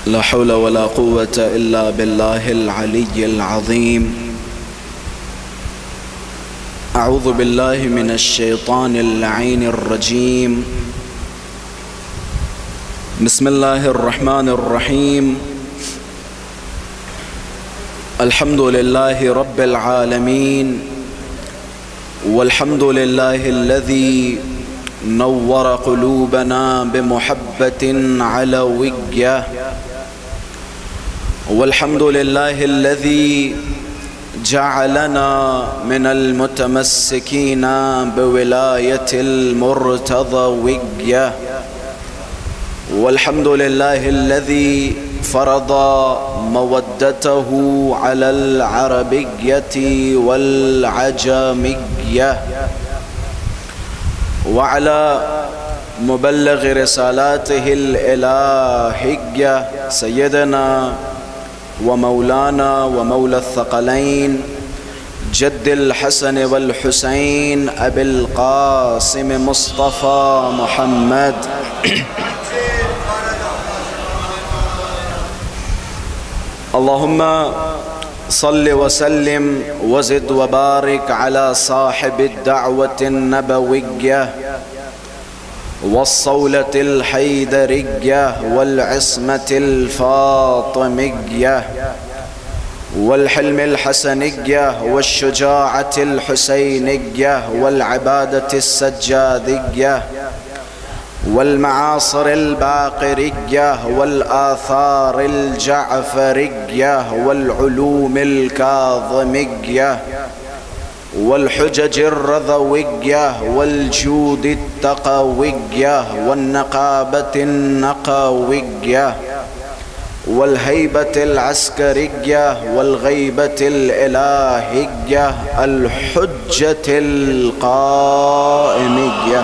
لا حول ولا قوة إلا بالله العلي العظيم. أعوذ بالله من الشيطان اللعين الرجيم. بسم الله الرحمن الرحيم. الحمد لله رب العالمين، والحمد لله الذي نور قلوبنا بمحبة علوية، والحمد لله الذي جعلنا من المتمسكين بولاية المرتضوية، والحمد لله الذي فرض مودته على العربية والعجمية، وعلى مبلغ رسالاته الإلهية سيدنا ومولانا ومولى الثقلين جد الحسن والحسين أبي القاسم مصطفى محمد اللهم صل وسلم وزد وبارك على صاحب الدعوة النبوية والصولة الحيدرية والعصمة الفاطمية والحلم الحسنية والشجاعة الحسينية والعبادة السجادية والمعاصر الباقرية والآثار الجعفرية والعلوم الكاظمية والحجج الرضوية والجود التقوية والنقابة النقوية والهيبة العسكرية والغيبة الإلهية الحجة القائمية.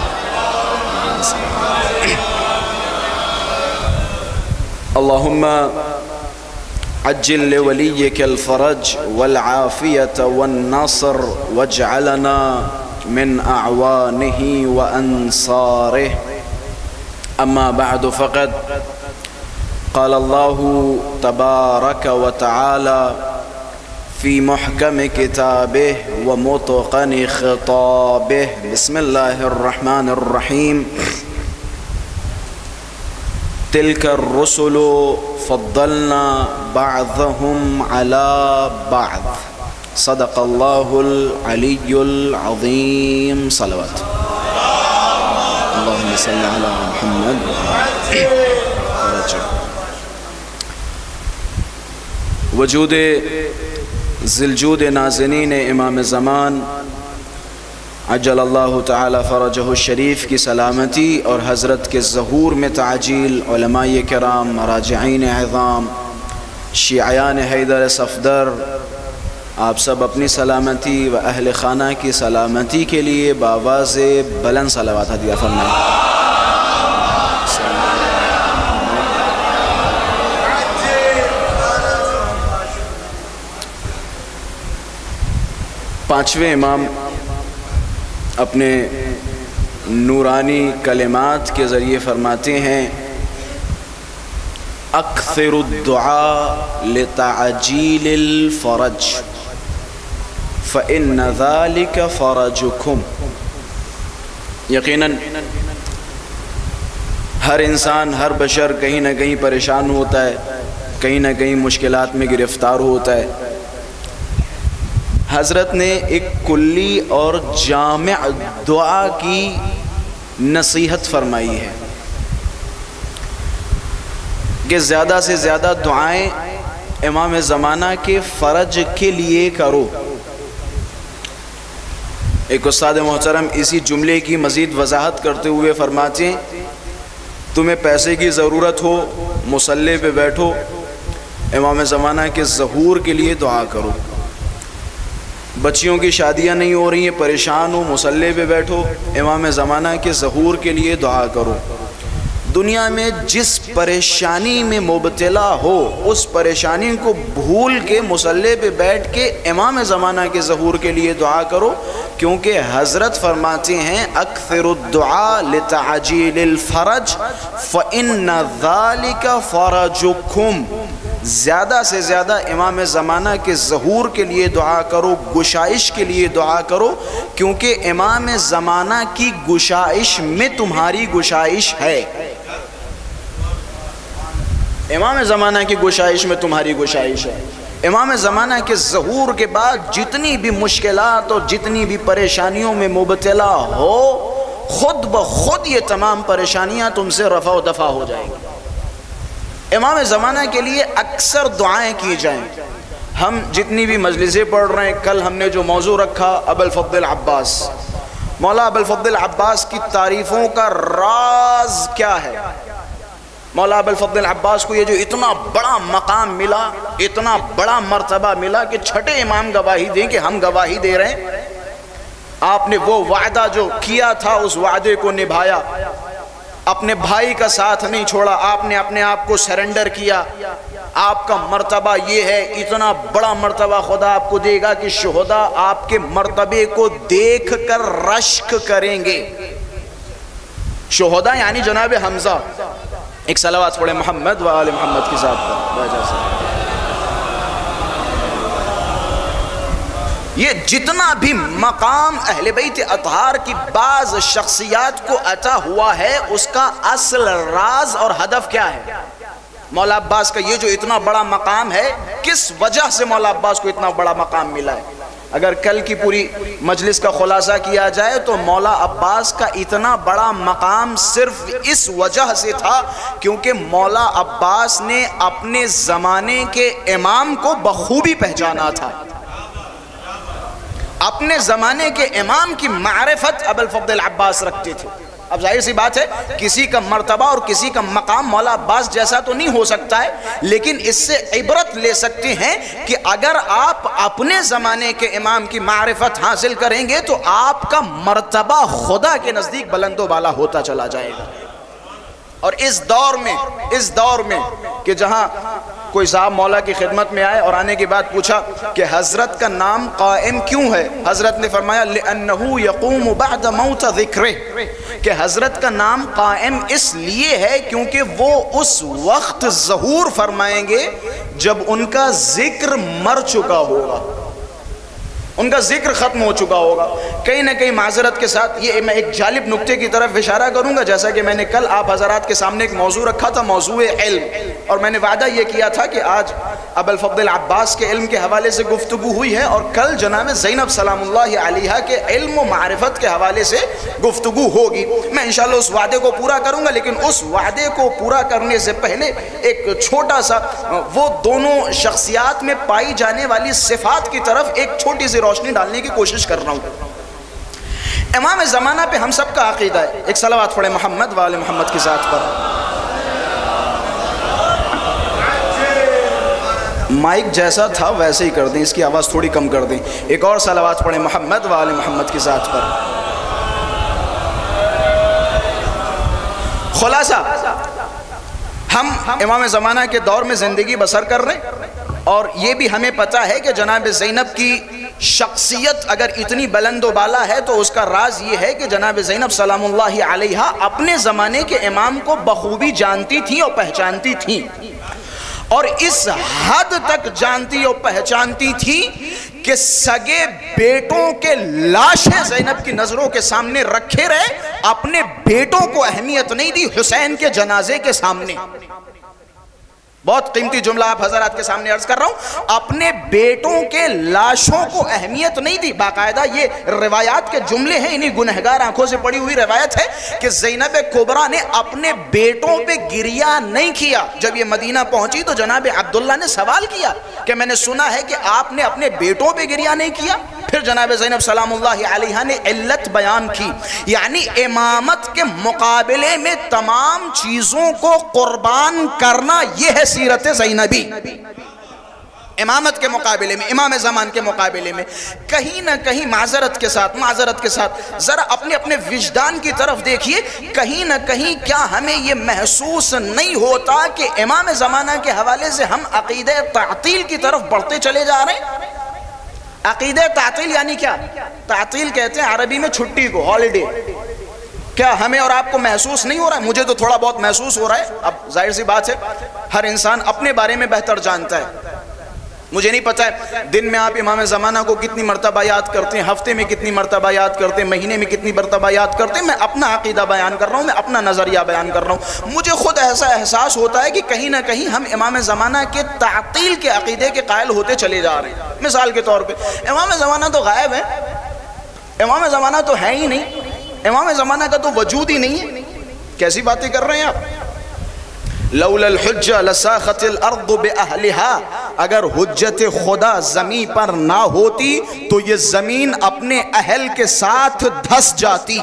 اللهم عجل لوليك الفرج والعافية والنصر، واجعلنا من أعوانه وأنصاره. أما بعد، فقد قال الله تبارك وتعالى في محكم كتابه ومتقن خطابه. بسم الله الرحمن الرحيم. تلك الرسل فضلنا بعضهم على بعض. صدق الله العلي العظيم. صلوات اللهم صل على محمد. وجود ذوالجود نازنین امام زمان عجل اللہ تعالی فرجہ الشریف کی سلامتی اور حضرت کے ظہور میں تعجیل، علماء کرام، مراجعین اعظام، شیعیان حیدر صفدر، آپ سب اپنی سلامتی و اہل خانہ کی سلامتی کے لیے بآواز بلند صلوات ہدیہ فرمائیں. پانچویں امام اپنے نورانی کلمات کے ذریعے فرماتے ہیں: اکثر الدعاء لتعجیل الفرج فإن ذلك فرجكم. یقیناً ہر انسان، ہر بشر کہیں نہ کہیں پریشان ہوتا ہے، کہیں نہ کہیں مشکلات میں گرفتار ہوتا ہے. حضرت نے ایک کلی اور جامع دعا کی نصیحت فرمائی ہے کہ زیادہ سے زیادہ دعائیں امام زمانہ کے فرج کے لیے کرو. ایک استاد محترم اسی جملے کی مزید وضاحت کرتے ہوئے فرماتے ہیں: تمہیں پیسے کی ضرورت ہو، مصلی پہ بیٹھو، امام زمانہ کے ظہور کے لیے دعا کرو. بچیوں کی شادیاں نہیں ہو رہی ہیں، پریشان ہو، مصلی پہ بیٹھو، امام زمانہ کے ظہور کے لیے دعا کرو. دنیا میں جس پریشانی میں مبتلا ہو اس پریشانی کو بھول کے مصلی پہ بیٹھ کے امام زمانہ کے ظہور کے لیے دعا کرو، کیونکہ حضرت فرماتے ہیں اکثر الدعاء لتعجیل الفرج فإن ذلك فرجکم، زیادہ سے زیادہ امام زمانہ کے ظہور کے لیے دعا کرو، گشائش کے لیے دعا کرو، کیونکہ امام زمانہ کی گشائش میں تمہاری گشائش ہے، امام زمانہ کی گشائش میں تمہاری گشائش ہے۔ امام زمانہ کے ظہور کے بعد جتنی بھی مشکلات اور جتنی بھی پریشانیوں میں مبتلا ہو، خود بخود یہ تمام پریشانیاں تم سے رفع و دفع ہو جائیں گی۔ امام زمانہ کے لیے اکثر دعائیں کی جائیں۔ ہم جتنی بھی مجلسیں پڑھ رہے ہیں، کل ہم نے جو موضوع رکھا ابوالفضل عباس، مولا ابوالفضل عباس کی تعریفوں کا راز کیا ہے؟ مولا ابوالفضل عباس کو یہ جو اتنا بڑا مقام ملا، اتنا بڑا مرتبہ ملا کہ چھٹے امام گواہی دیں کہ ہم گواہی دے رہے ہیں آپ نے وہ وعدہ جو کیا تھا اس وعدے کو نبھایا، اپنے بھائی کا ساتھ نہیں چھوڑا، آپ نے اپنے آپ کو سرنڈر کیا، آپ کا مرتبہ یہ ہے، اتنا بڑا مرتبہ خدا آپ کو دے گا کہ شہداء آپ کے مرتبے کو دیکھ کر رشک کریں گے۔ شہداء یعنی جناب حمزہ، ایک صلوات پڑھیں محمد و آل محمد کی ذات پر۔ یہ جتنا بھی مقام اہل بیت اطہار کی بعض شخصیات کو عطا ہوا ہے، اس کا اصل راز اور ہدف کیا ہے؟ مولا عباس کا یہ جو اتنا بڑا مقام ہے، کس وجہ سے مولا عباس کو اتنا بڑا مقام ملا ہے؟ اگر کل کی پوری مجلس کا خلاصہ کیا جائے تو مولا عباس کا اتنا بڑا مقام صرف اس وجہ سے تھا کیونکہ مولا عباس نے اپنے زمانے کے امام کو بخوبی پہچانا تھا۔ اپنے زمانے کے امام کی معرفت ابوالفضل عباس رکھتے تھے۔ اب ظاہر سی بات ہے کسی کا مرتبہ اور کسی کا مقام مولا عباس جیسا تو نہیں ہو سکتا ہے، لیکن اس سے عبرت لے سکتے ہیں کہ اگر آپ اپنے زمانے کے امام کی معرفت حاصل کریں گے تو آپ کا مرتبہ خدا کے نزدیک بلند و بالا ہوتا چلا جائے گا۔ اور اس دور میں کہ جہاں کوئی صاحب مولا کی خدمت میں آئے اور آنے کے بعد پوچھا کہ حضرت کا نام قائم کیوں ہے، حضرت نے فرمایا لِأَنَّهُ يَقُومُ بَعْدَ مَوْتَ ذِكْرِهِ، کہ حضرت کا نام قائم اس لیے ہے کیونکہ وہ اس وقت ظہور فرمائیں گے جب ان کا ذکر مر چکا ہوگا، ان کا ذکر ختم ہو چکا ہوگا۔ کہیں نہ کہیں معذرت کے ساتھ یہ میں ایک جالب نکتے کی طرف اشارہ کروں گا، جیسا کہ میں نے کل آپ حضرات کے سامنے ایک موضوع رکھا تھا، موضوع علم، اور میں نے وعدہ یہ کیا تھا کہ آج ابوالفضل عباس کے علم کے حوالے سے گفتگو ہوئی ہے اور کل جناب زینب سلام اللہ علیہا کے علم و معرفت کے حوالے سے گفتگو ہوگی۔ میں انشاءاللہ اس وعدے کو پورا کروں گا، لیکن اس وعدے کو پورا کرنے سے پہلے ایک چھوٹا سا وہ دونوں شخصیات میں پائی جانے والی صفات کی طرف ایک چھوٹی سی روشنی ڈالنے کی کوشش کر رہا ہوں۔ امام زمانہ پہ ہم سب کا عقیدہ ہے، ایک صلوات پڑھیں محمد و آل محمد کی ذات پر۔ مائک جیسا تھا ویسے ہی کر دیں، اس کی آواز تھوڑی کم کر دیں۔ ایک اور صلوات پڑھیں محمد و آل محمد کی ذات پر۔ خلاصہ ہم امام زمانہ کے دور میں زندگی بسر کر رہے ہیں اور یہ بھی ہمیں پتہ ہے کہ جناب زینب کی شخصیت اگر اتنی بلند و بالا ہے تو اس کا راز یہ ہے کہ جناب زینب سلام اللہ علیہا اپنے زمانے کے امام کو بخوبی جانتی تھی اور پہچانتی تھی، اور اس حد تک جانتی اور پہچانتی تھی کہ سگے بیٹوں کے لاشیں زینب کی نظروں کے سامنے رکھے رہے، اپنے بیٹوں کو اہمیت نہیں دی حسین کے جنازے کے سامنے۔ بہت قیمتی جملہ آپ حضرات کے سامنے عرض کر رہا ہوں، اپنے بیٹوں کے لاشوں کو اہمیت نہیں دی۔ باقاعدہ یہ روایات کے جملے ہیں، انہی گنہگار آنکھوں سے پڑی ہوئی روایت ہے کہ زینب کبریٰ نے اپنے بیٹوں پہ گریہ نہیں کیا۔ جب یہ مدینہ پہنچی تو جناب عبداللہ نے سوال کیا کہ میں نے سنا ہے کہ آپ نے اپنے بیٹوں پہ گریہ نہیں کیا۔ پھر جناب زینب سلام اللہ علیہا نے علت بیان کی، یعنی امامت کے مقابلے میں تمام چیزوں کو قربان کرنا، یہ ہے سیرت زینبی۔ امامت کے مقابلے میں، امام زمان کے مقابلے میں کہیں نہ کہیں معذرت کے ساتھ ذرا اپنے وجدان کی طرف دیکھیے، کہیں نہ کہیں کیا ہمیں یہ محسوس نہیں ہوتا کہ امام زمانہ کے حوالے سے ہم عقیدہ تعطیل کی طرف بڑھتے چلے جا رہے ہیں؟ عقیدہ تعطیل یعنی کیا؟ تعطیل کہتے ہیں عربی میں چھٹی کو، ہالیڈے۔ کیا ہمیں اور آپ کو محسوس نہیں ہو رہا ہے؟ مجھے تو تھوڑا بہت محسوس ہو رہا ہے۔ اب ظاہر سی بات ہے، ہر انسان اپنے بارے میں بہتر جانتا ہے۔ مجھے نہیں پتا ہے دن میں آپ امام زمانہ کو کتنی مرتبہ یاد کرتے ہیں، ہفتے میں کتنی مرتبہ یاد کرتے ہیں، مہینے میں کتنی مرتبہ یاد کرتے ہیں۔ میں اپنا عقیدہ بیان کر رہا ہوں، میں اپنا نظریہ بیان کر رہا ہوں۔ مجھے خود ایسا احساس ہوتا ہے کہ کہیں نہ کہیں ہم امام زمانہ کے تعطیل کے عقیدے کے قائل ہوتے چلے جا رہے ہیں۔ مثال کے طور پہ امام زمانہ تو غائب ہے، امام زمانہ تو ہے ہی نہیں، امام زمانہ کا تو وجود ہی نہیں ہے۔ کیسی باتیں کر رہے ہیں آپ؟ لولا الحجہ لساخت الارض باہلہا، اگر حجت خدا زمین پر نہ ہوتی تو یہ زمین اپنے اہل کے ساتھ دھس جاتی،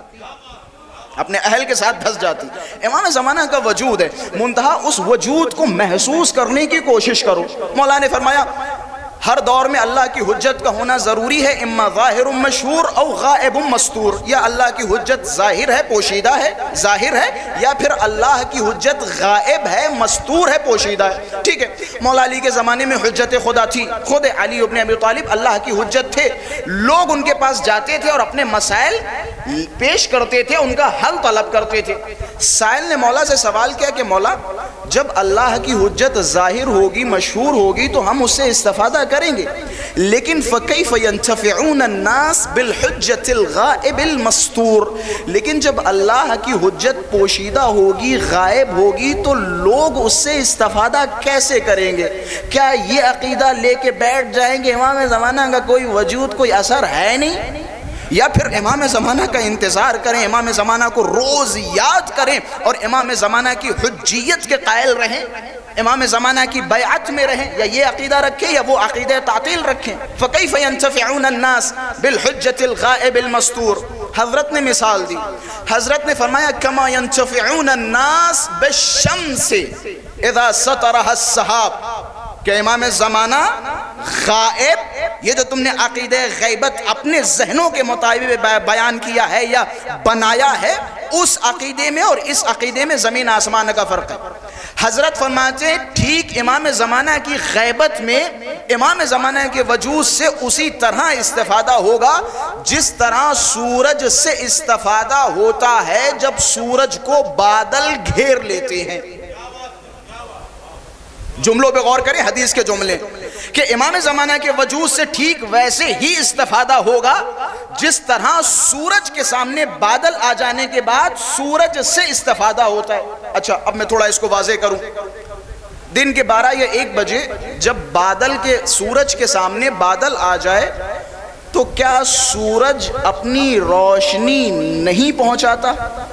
اپنے اہل کے ساتھ دھس جاتی۔ امام زمانہ کا وجود ہے، منتہا اس وجود کو محسوس کرنے کی کوشش کرو۔ مولا نے فرمایا ہر دور میں اللہ کی حجت کا ہونا ضروری ہے، اما ظاہر مشہور او غائب مستور، یا اللہ کی حجت ظاہر ہے، پوشیدہ ہے، ظاہر ہے، یا پھر اللہ کی حجت غائب ہے، مستور ہے، پوشیدہ ہے۔ ٹھیک ہے، مولا علی کے زمانے میں حجت خدا تھی، خود علی ابن ابی طالب اللہ کی حجت تھے، لوگ ان کے پاس جاتے تھے اور اپنے مسائل پیش کرتے تھے، ان کا حل طلب کرتے تھے۔ سائل نے مولا سے سوال کیا کہ مولا جب اللہ کی حجت ظاہر ہوگی، مشہور ہوگی تو ہم اس سے استفادہ کریں گے، لیکن فَكَيْفَ يَنْتَفِعُونَ النَّاسِ بِالْحُجَّةِ الْغَائِبِ الْمَسْتُورِ، لیکن جب اللہ کی حجت پوشیدہ ہوگی، غائب ہوگی تو لوگ اس سے استفادہ کیسے کریں گے؟ کیا یہ عقیدہ لے کے بیٹھ جائیں گے امام زمانہ کا کوئی وجود، کوئی اثر ہے نہیں؟ یا پھر امام زمانہ کا انتظار کریں، امام زمانہ کو روز یاد کریں اور امام زمانہ کی حجیت کے قائل رہیں، امام زمانہ کی بیعت میں رہیں، یا یہ عقیدہ رکھیں یا وہ عقیدہ تعطیل رکھیں؟ فَكَيْفَ يَنْتَفِعُونَ النَّاسِ بِالْحُجَّةِ الْغَائِبِ الْمَسْتُورِ۔ حضرت نے مثال دی، حضرت نے فرمایا كَمَا يَنْتَفِعُونَ النَّاسِ بِالشَّمْسِ اِذَا سَطَرَهَا السَّحَابِ، کہ امام زمانہ غائب، یہ جو تم نے عقیدہ غیبت اپنے ذہنوں کے مطابق بیان کیا ہے یا بنایا ہے، اس عقیدے میں اور اس عقیدے میں زمین آسمان کا فرق ہے۔ حضرت فرماتے ہیں ٹھیک امام زمانہ کی غیبت میں امام زمانہ کے وجود سے اسی طرح استفادہ ہوگا جس طرح سورج سے استفادہ ہوتا ہے جب سورج کو بادل گھیر لیتے ہیں۔ جملوں پہ غور کریں، حدیث کے جملے، کہ امام زمانہ کے وجود سے ٹھیک ویسے ہی استفادہ ہوگا جس طرح سورج کے سامنے بادل آ جانے کے بعد سورج سے استفادہ ہوتا ہے۔ اچھا اب میں تھوڑا اس کو واضح کروں، دن کے 12 یا 1 بجے جب بادل کے سورج کے سامنے بادل آ جائے تو کیا سورج اپنی روشنی نہیں پہنچاتا؟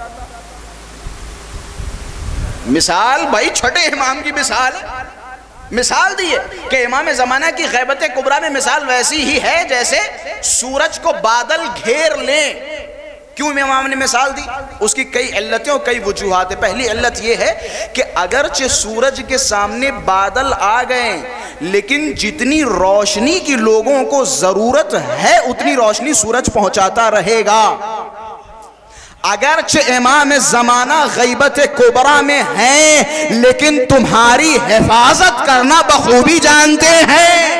مثال بھائی چھٹے امام کی مثال ہے، مثال دی ہے کہ امام زمانہ کی غیبت کبریٰ میں مثال ویسی ہی ہے جیسے سورج کو بادل گھیر لیں۔ کیوں امام نے مثال دی؟ اس کی کئی علتیں اور کئی وجوہات ہیں۔ پہلی علت یہ ہے کہ اگرچہ سورج کے سامنے بادل آ گئے لیکن جتنی روشنی کی لوگوں کو ضرورت ہے اتنی روشنی سورج پہنچاتا رہے گا۔ اگرچہ امام زمانہ غیبت کبریٰ میں ہیں لیکن تمہاری حفاظت کرنا بخوبی جانتے ہیں۔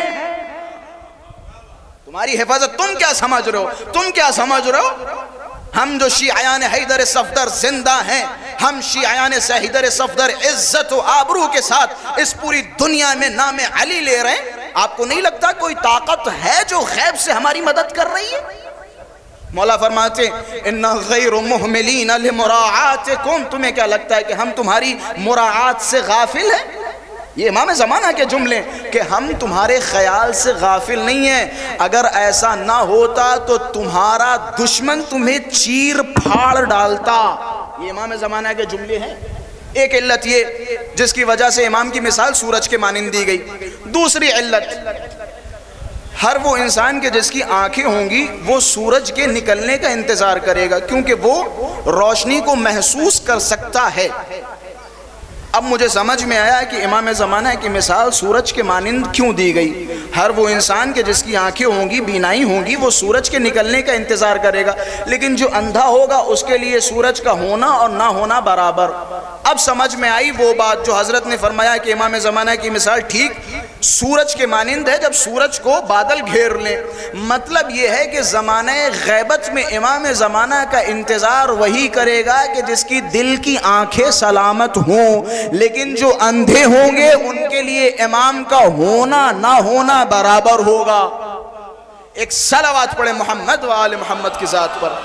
تمہاری حفاظت تم کیا سمجھ رہے ہو؟ تم کیا سمجھ رہے ہو؟ ہم جو شیعیان حیدر صفدر زندہ ہیں، ہم شیعیان حیدر صفدر عزت و آبرو کے ساتھ اس پوری دنیا میں نام علی لے رہے ہیں، آپ کو نہیں لگتا کوئی طاقت ہے جو غیب سے ہماری مدد کر رہی ہے؟ مولا فرماتے ہیں اِنَّ غَيْرُ مُحْمِلِينَ لِمُرَاعَاتِكُمْ، تمہیں کیا لگتا ہے کہ ہم تمہاری مراعات سے غافل ہیں؟ یہ امام زمانہ کے جملے کہ ہم تمہارے خیال سے غافل نہیں ہیں، اگر ایسا نہ ہوتا تو تمہارا دشمن تمہیں چیر پھاڑ ڈالتا۔ یہ امام زمانہ کے جملے ہیں۔ ایک علت یہ جس کی وجہ سے امام کی مثال سورج کے مانند دی گئی۔ دوسری علت، ہر وہ انسان کے جس کی آنکھیں ہوں گی وہ سورج کے نکلنے کا انتظار کرے گا کیونکہ وہ روشنی کو محسوس کر سکتا ہے۔ اب مجھے سمجھ میں آیا کہ امام زمانہ کی مثال سورج کے مانند کیوں دی گئی۔ ہر وہ انسان کے جس کی آنکھیں ہوں گی، بینائی ہوں گی، وہ سورج کے نکلنے کا انتظار کرے گا، لیکن جو اندھا ہوگا اس کے لیے سورج کا ہونا اور نہ ہونا برابر۔ اب سمجھ میں آئی وہ بات جو حضرت نے فرمایا کہ امام زمانہ کی مثال ٹھیک سورج کے مانند ہے جب سورج کو بادل گھیر لیں۔ مطلب یہ ہے کہ زمانہ غیبت میں امام زمانہ کا انتظار وہی کرے گا کہ جس کی دل کی آنکھیں سلامت ہوں، لیکن جو اندھے ہوں گے ان کے لیے امام کا ہونا نہ ہونا برابر ہوگا۔ ایک صلوات پڑھیں محمد و آل محمد کی ذات پر۔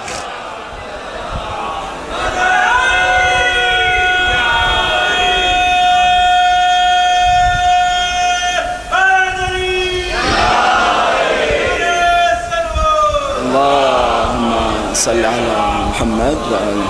اللہم صلی علی محمد و آل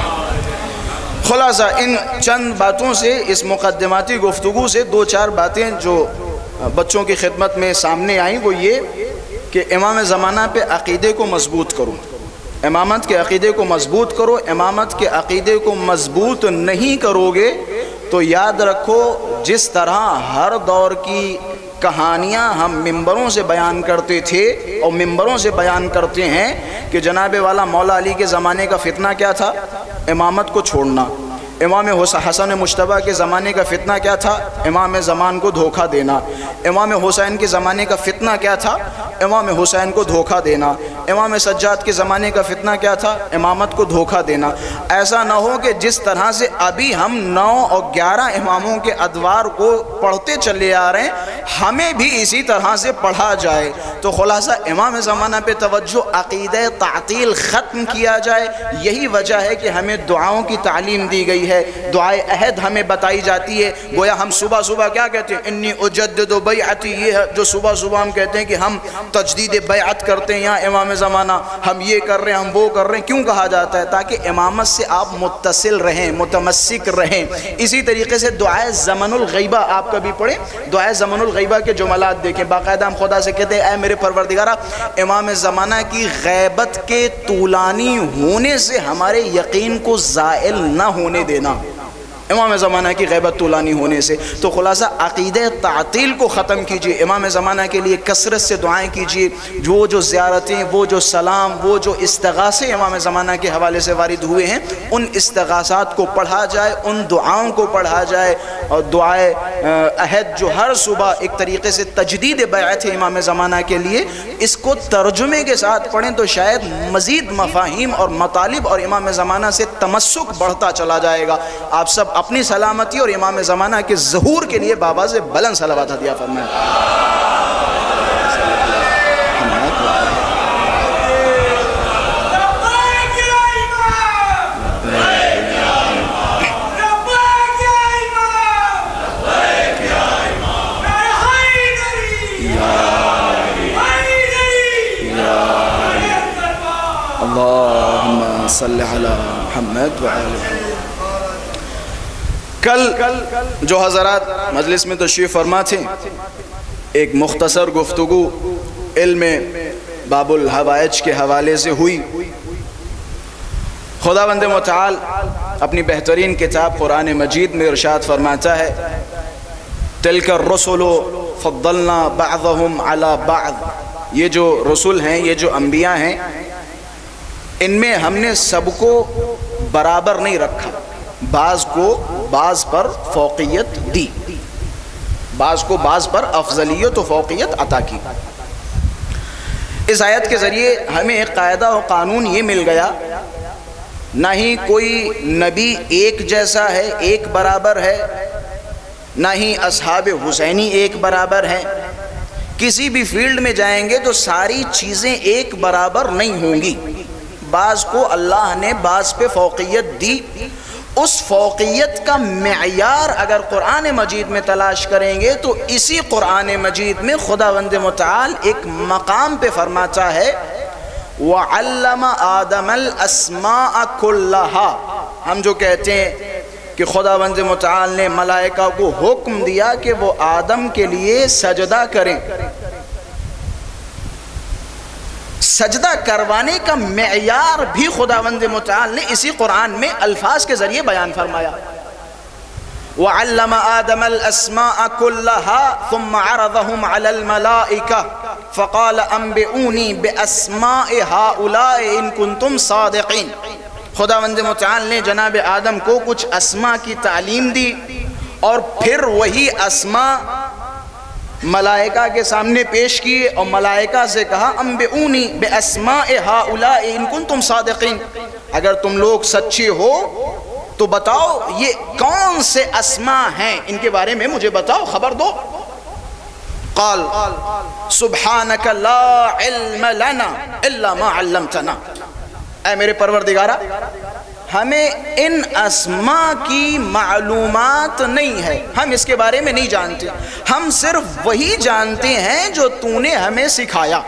محمد۔ خلاصہ ان چند باتوں سے، اس مقدماتی گفتگو سے دو چار باتیں جو بچوں کی خدمت میں سامنے آئیں وہ یہ کہ امام زمانہ پہ عقیدے کو مضبوط کرو، امامت کے عقیدے کو مضبوط کرو۔ امامت کے عقیدے کو مضبوط نہیں کرو گے تو یاد رکھو جس طرح ہر دور کی کہانیاں ہم ممبروں سے بیان کرتے تھے اور ممبروں سے بیان کرتے ہیں کہ جناب والا مولا علی کے زمانے کا فتنہ کیا تھا؟ امامت کو چھوڑنا۔ امام حسن مجتبیٰ کے زمانے کا فتنہ کیا تھا؟ امام زمان کو دھوکہ دینا۔ امام حسین کے زمانے کا فتنہ کیا تھا؟ امام حسین کو دھوکہ دینا۔ امام سجاد کے زمانے کا فتنہ کیا تھا؟ امامت کو دھوکہ دینا۔ ایسا نہ ہو کہ جس طرح سے ابھی ہم 9 اور 11 اماموں کے ادوار کو پڑھتے چلے آ رہے ہیں ہمیں بھی اسی طرح سے پڑھا جائے۔ تو خلاصہ امام زمانہ پہ توجہ، عقیدہ تعطیل ختم کیا جائے۔ یہی وجہ ہے کہ ہمیں دعاؤں کی تعلیم دی گئی ہے، دعائے عہد ہمیں بتائی جاتی ہے۔ گویا ہم صبح صبح کیا کہتے ہیں؟ انی اجدد بیعتی، یہ ہے جو صبح صبح ہم کہتے ہیں کہ ہم تجدید بیعت کرتے ہیں یا امام زمانہ ہم یہ کر رہے ہیں، ہم وہ کر رہے ہیں۔ کیوں کہا جاتا ہے؟ تاکہ امامت سے آپ متصل رہیں، متمسک رہیں۔ اسی طریقے سے دعائے زمن الغیبہ آپ کبھی پڑھیں، دعائے زمن الغیبہ کے جملات دیکھیں، باقاعدہ ہم خدا سے کہتے ہیں اے میرے پروردگارہ امام زمانہ کی غیبت کے طولانی ہونے سے ہمارے یقین کو زائل نہ ہونے دینا، امام زمانہ کی غیبت طولانی ہونے سے۔ تو خلاصہ عقیدہ تعطیل کو ختم کیجئے، امام زمانہ کے لیے کثرت سے دعائیں کیجئے۔ جو زیارتیں، وہ جو سلام، وہ جو استغاثے امام زمانہ کے حوالے سے وارد ہوئے ہیں ان استغاثات کو پڑھا جائے، ان دعاؤں کو پڑھا جائے۔ اور دعائے عہد جو ہر صبح ایک طریقے سے تجدید بیعت ہے امام زمانہ کے لیے، اس کو ترجمے کے ساتھ پڑھیں تو شاید مزید مفاہیم اور مطالب اور امام زمانہ سے تمسک بڑھتا چلا جائے گا۔ آپ سب اپنی سلامتی اور امام زمانہ کے ظہور کے لیے بآواز بلند صلوات ہدیہ فرمائیں۔ اللہم صلی علی محمد و آل محمد۔ کل جو حضرات مجلس میں تشریف فرما تھے ایک مختصر گفتگو علم باب الحوائج کے حوالے سے ہوئی۔ خداوند متعال اپنی بہترین کتاب قرآن مجید میں ارشاد فرماتا ہے تلک الرسل فضلنا بعضهم على بعض، یہ جو رسول ہیں، یہ جو انبیاء ہیں، ان میں ہم نے سب کو برابر نہیں رکھا، بعض کو بعض پر فوقیت دی، بعض کو بعض پر افضلیت و فوقیت عطا کی۔ اس آیت کے ذریعے ہمیں ایک قاعدہ و قانون یہ مل گیا، نہ ہی کوئی نبی ایک جیسا ہے، ایک برابر ہے، نہ ہی اصحاب حسینی ایک برابر ہیں۔ کسی بھی فیلڈ میں جائیں گے تو ساری چیزیں ایک برابر نہیں ہوں گی، بعض کو اللہ نے بعض پہ فوقیت دی۔ اس فوقیت کا معیار اگر قرآن مجید میں تلاش کریں گے تو اسی قرآن مجید میں خداوند متعال ایک مقام پہ فرماتا ہے وَعَلَّمَ آدَمَ الْأَسْمَاءَ كُلَّهَا۔ ہم جو کہتے ہیں کہ خداوند متعال نے ملائکہ کو حکم دیا کہ وہ آدم کے لیے سجدہ کریں، سجدہ کروانے کا معیار بھی خداوند متعال نے اسی قرآن میں الفاظ کے ذریعے بیان فرمایا۔ وعلم آدم الأسماء كلها ثم عرضهم على الملائكة فقال أنبئوني بأسماء هؤلاء إن كنتم صادقين. خداوند متعال نے جناب آدم کو کچھ اسماء کی تعلیم دی اور پھر وہی اسماء ملائکہ کے سامنے پیش کیے اور ملائکہ سے کہا انبئونی باسماء ہؤلاء ان کنتم صادقین، اگر تم لوگ سچے ہو تو بتاؤ یہ کون سے اسماء ہیں، ان کے بارے میں مجھے بتاؤ، خبر دو. قال سبحانک لا علم لنا الا ما علمتنا، اے میرے پروردگارہ ہمیں ان اسماء کی معلومات نہیں ہے، ہم اس کے بارے میں نہیں جانتے، ہم صرف وہی جانتے ہیں جو تو نے ہمیں سکھایا.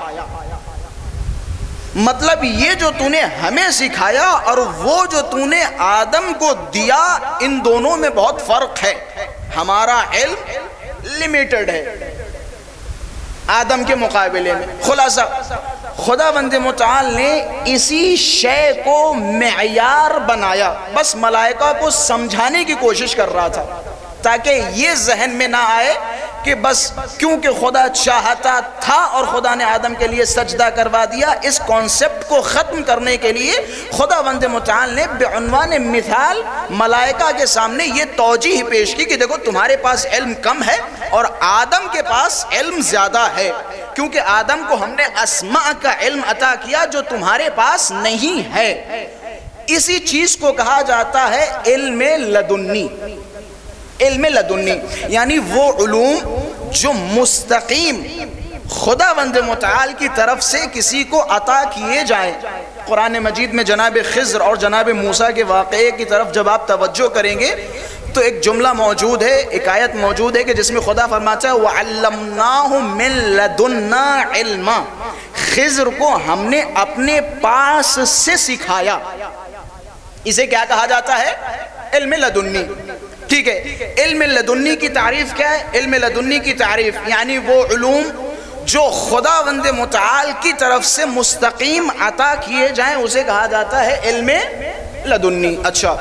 مطلب یہ جو تو نے ہمیں سکھایا اور وہ جو تو نے آدم کو دیا، ان دونوں میں بہت فرق ہے. ہمارا علم لیمیٹڈ ہے آدم کے مقابلے میں. خلاصہ خداوند متعال نے اسی شے کو معیار بنایا، بس ملائکہ کو سمجھانے کی کوشش کر رہا تھا تاکہ یہ ذہن میں نہ آئے کہ بس کیونکہ خدا چاہتا تھا اور خدا نے آدم کے لیے سجدہ کروا دیا. اس کانسیپٹ کو ختم کرنے کے لیے خداوند متعال نے بعنوان مثال ملائکہ کے سامنے یہ توجیہ پیش کی کہ دیکھو تمہارے پاس علم کم ہے اور آدم کے پاس علم زیادہ ہے، کیونکہ آدم کو ہم نے اسماء کا علم عطا کیا جو تمہارے پاس نہیں ہے. اسی چیز کو کہا جاتا ہے علم لدنی. علم لدنی یعنی وہ علوم جو مستقیم خداوند متعال کی طرف سے کسی کو عطا کیے جائیں. قرآن مجید میں جناب خضر اور جناب موسیٰ کے واقعے کی طرف جب آپ توجہ کریں گے تو ایک جملہ موجود ہے، ایک آیت موجود ہے کہ جس میں خدا فرماتا ہے وَعَلَّمْنَاهُ مِن لَدُنَّا عِلْمًا، خضر کو ہم نے اپنے پاس سے سکھایا. اسے کیا کہا جاتا ہے؟ علم لدنی. ٹھیک ہے، علم لدنی کی تعریف کیا ہے؟ علم لدنی کی تعریف یعنی وہ علوم جو خداوند متعال کی طرف سے مستقیم عطا کیے جائیں اسے کہا جاتا ہے علم لدنی. اچھا،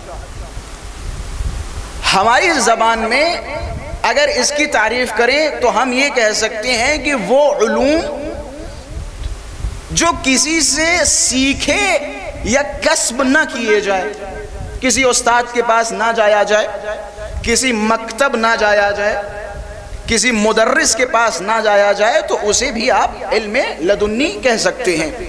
ہماری زبان میں اگر اس کی تعریف کریں تو ہم یہ کہہ سکتے ہیں کہ وہ علوم جو کسی سے سیکھے یا کسب نہ کیے جائے، کسی استاد کے پاس نہ جایا جائے، کسی مکتب نہ جایا جائے، کسی مدرس کے پاس نہ جایا جائے، تو اسے بھی آپ علم لدنی کہہ سکتے ہیں.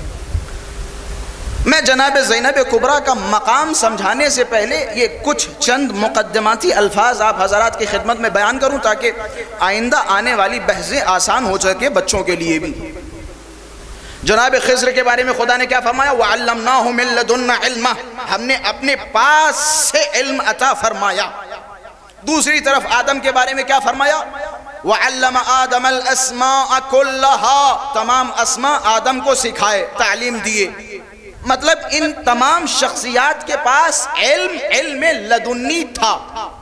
میں جناب زینب کبریٰ کا مقام سمجھانے سے پہلے یہ کچھ چند مقدماتی الفاظ آپ حضرات کی خدمت میں بیان کروں تاکہ آئندہ آنے والی بحثیں آسان ہو سکے بچوں کے لیے بھی. جناب خضر کے بارے میں خدا نے کیا فرمایا؟ وَعَلَّمْنَاهُ مِن لَدُنَّا عِلْمًا، ہم نے اپنے پاس سے علم عطا فرمایا. دوسری طرف آدم کے بارے میں کیا فرمایا؟ وَعَلَّمَ آدَمَ الْأَسْمَاءَ كُلَّهَا، تمام اسماء آدم کو سکھائے، تعلیم دیے. مطلب ان تمام شخصیات کے پاس علم لدنی تھا.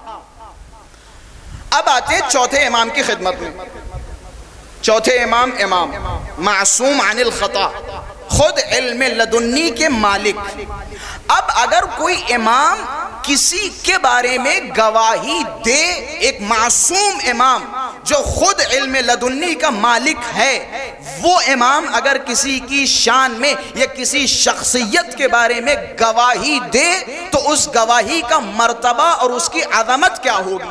اب آتے چوتھے امام کی خدمت میں. چوتھے امام معصوم عن الخطا، خود علم لدنی کے مالک. اب اگر کوئی امام کسی کے بارے میں گواہی دے، ایک معصوم امام جو خود علم لدنی کا مالک ہے، وہ امام اگر کسی کی شان میں یا کسی شخصیت کے بارے میں گواہی دے تو اس گواہی کا مرتبہ اور اس کی عظمت کیا ہوگی؟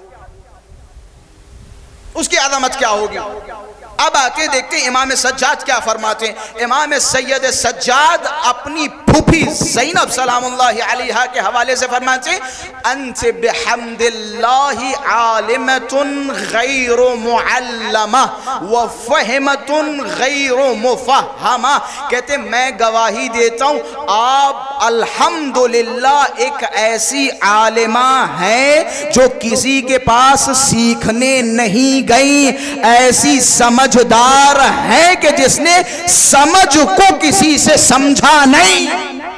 اس کی عظمت کیا ہوگی؟ اب آتے دیکھتے ہیں امام سجاد کیا فرماتے ہیں. امام سید سجاد اپنی پھوپھی زینب سلام اللہ علیہا کے حوالے سے فرماتے ہیں انت بحمد اللہ عالمت غیر معلمہ وفہمت غیر مفہمہ. کہتے میں گواہی دیتا ہوں آپ الحمدللہ ایک ایسی عالمہ ہیں جو کسی کے پاس سیکھنے نہیں گئی، ایسی سمجھدار ہے کہ جس نے سمجھ کو کسی سے سمجھا نہیں.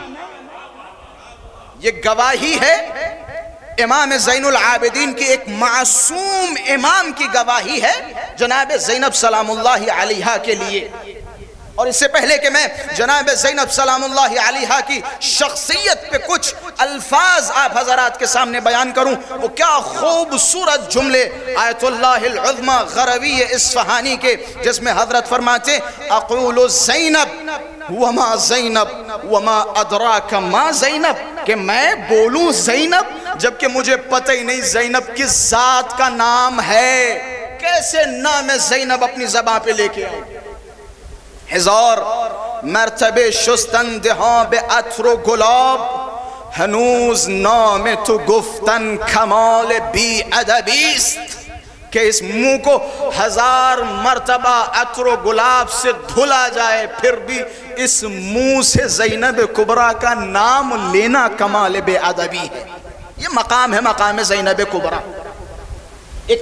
یہ گواہی ہے امام زین العابدین کی، ایک معصوم امام کی گواہی ہے جناب زینب سلام اللہ علیہا کے لیے. اور اس سے پہلے کہ میں جناب زینب سلام اللہ علیہا کی شخصیت پہ کچھ الفاظ آپ حضرات کے سامنے بیان کروں، وہ کیا خوبصورت جملے آیت اللہ العظمی غروی اصفہانی کے، جس میں حضرت فرماتے اقول زینب وما زینب وما ادراک ما زینب، کہ میں بولوں زینب جبکہ مجھے پتہ ہی نہیں زینب کس ذات کا نام ہے، کیسے نام زینب اپنی زبان پہ لے کے آئے۔ ہزار مرتبے شستن دہاں بے عطر و گلاب، ہنوز نام تو گفتن کمال بی ادبیست، کہ اس منہ کو 1000 مرتبہ عطر و گلاب سے دھلا جائے پھر بھی اس منہ سے زینب کبریٰ کا نام لینا کمال بے ادبی ہے۔ یہ مقام ہے مقام زینب کبریٰ، ایک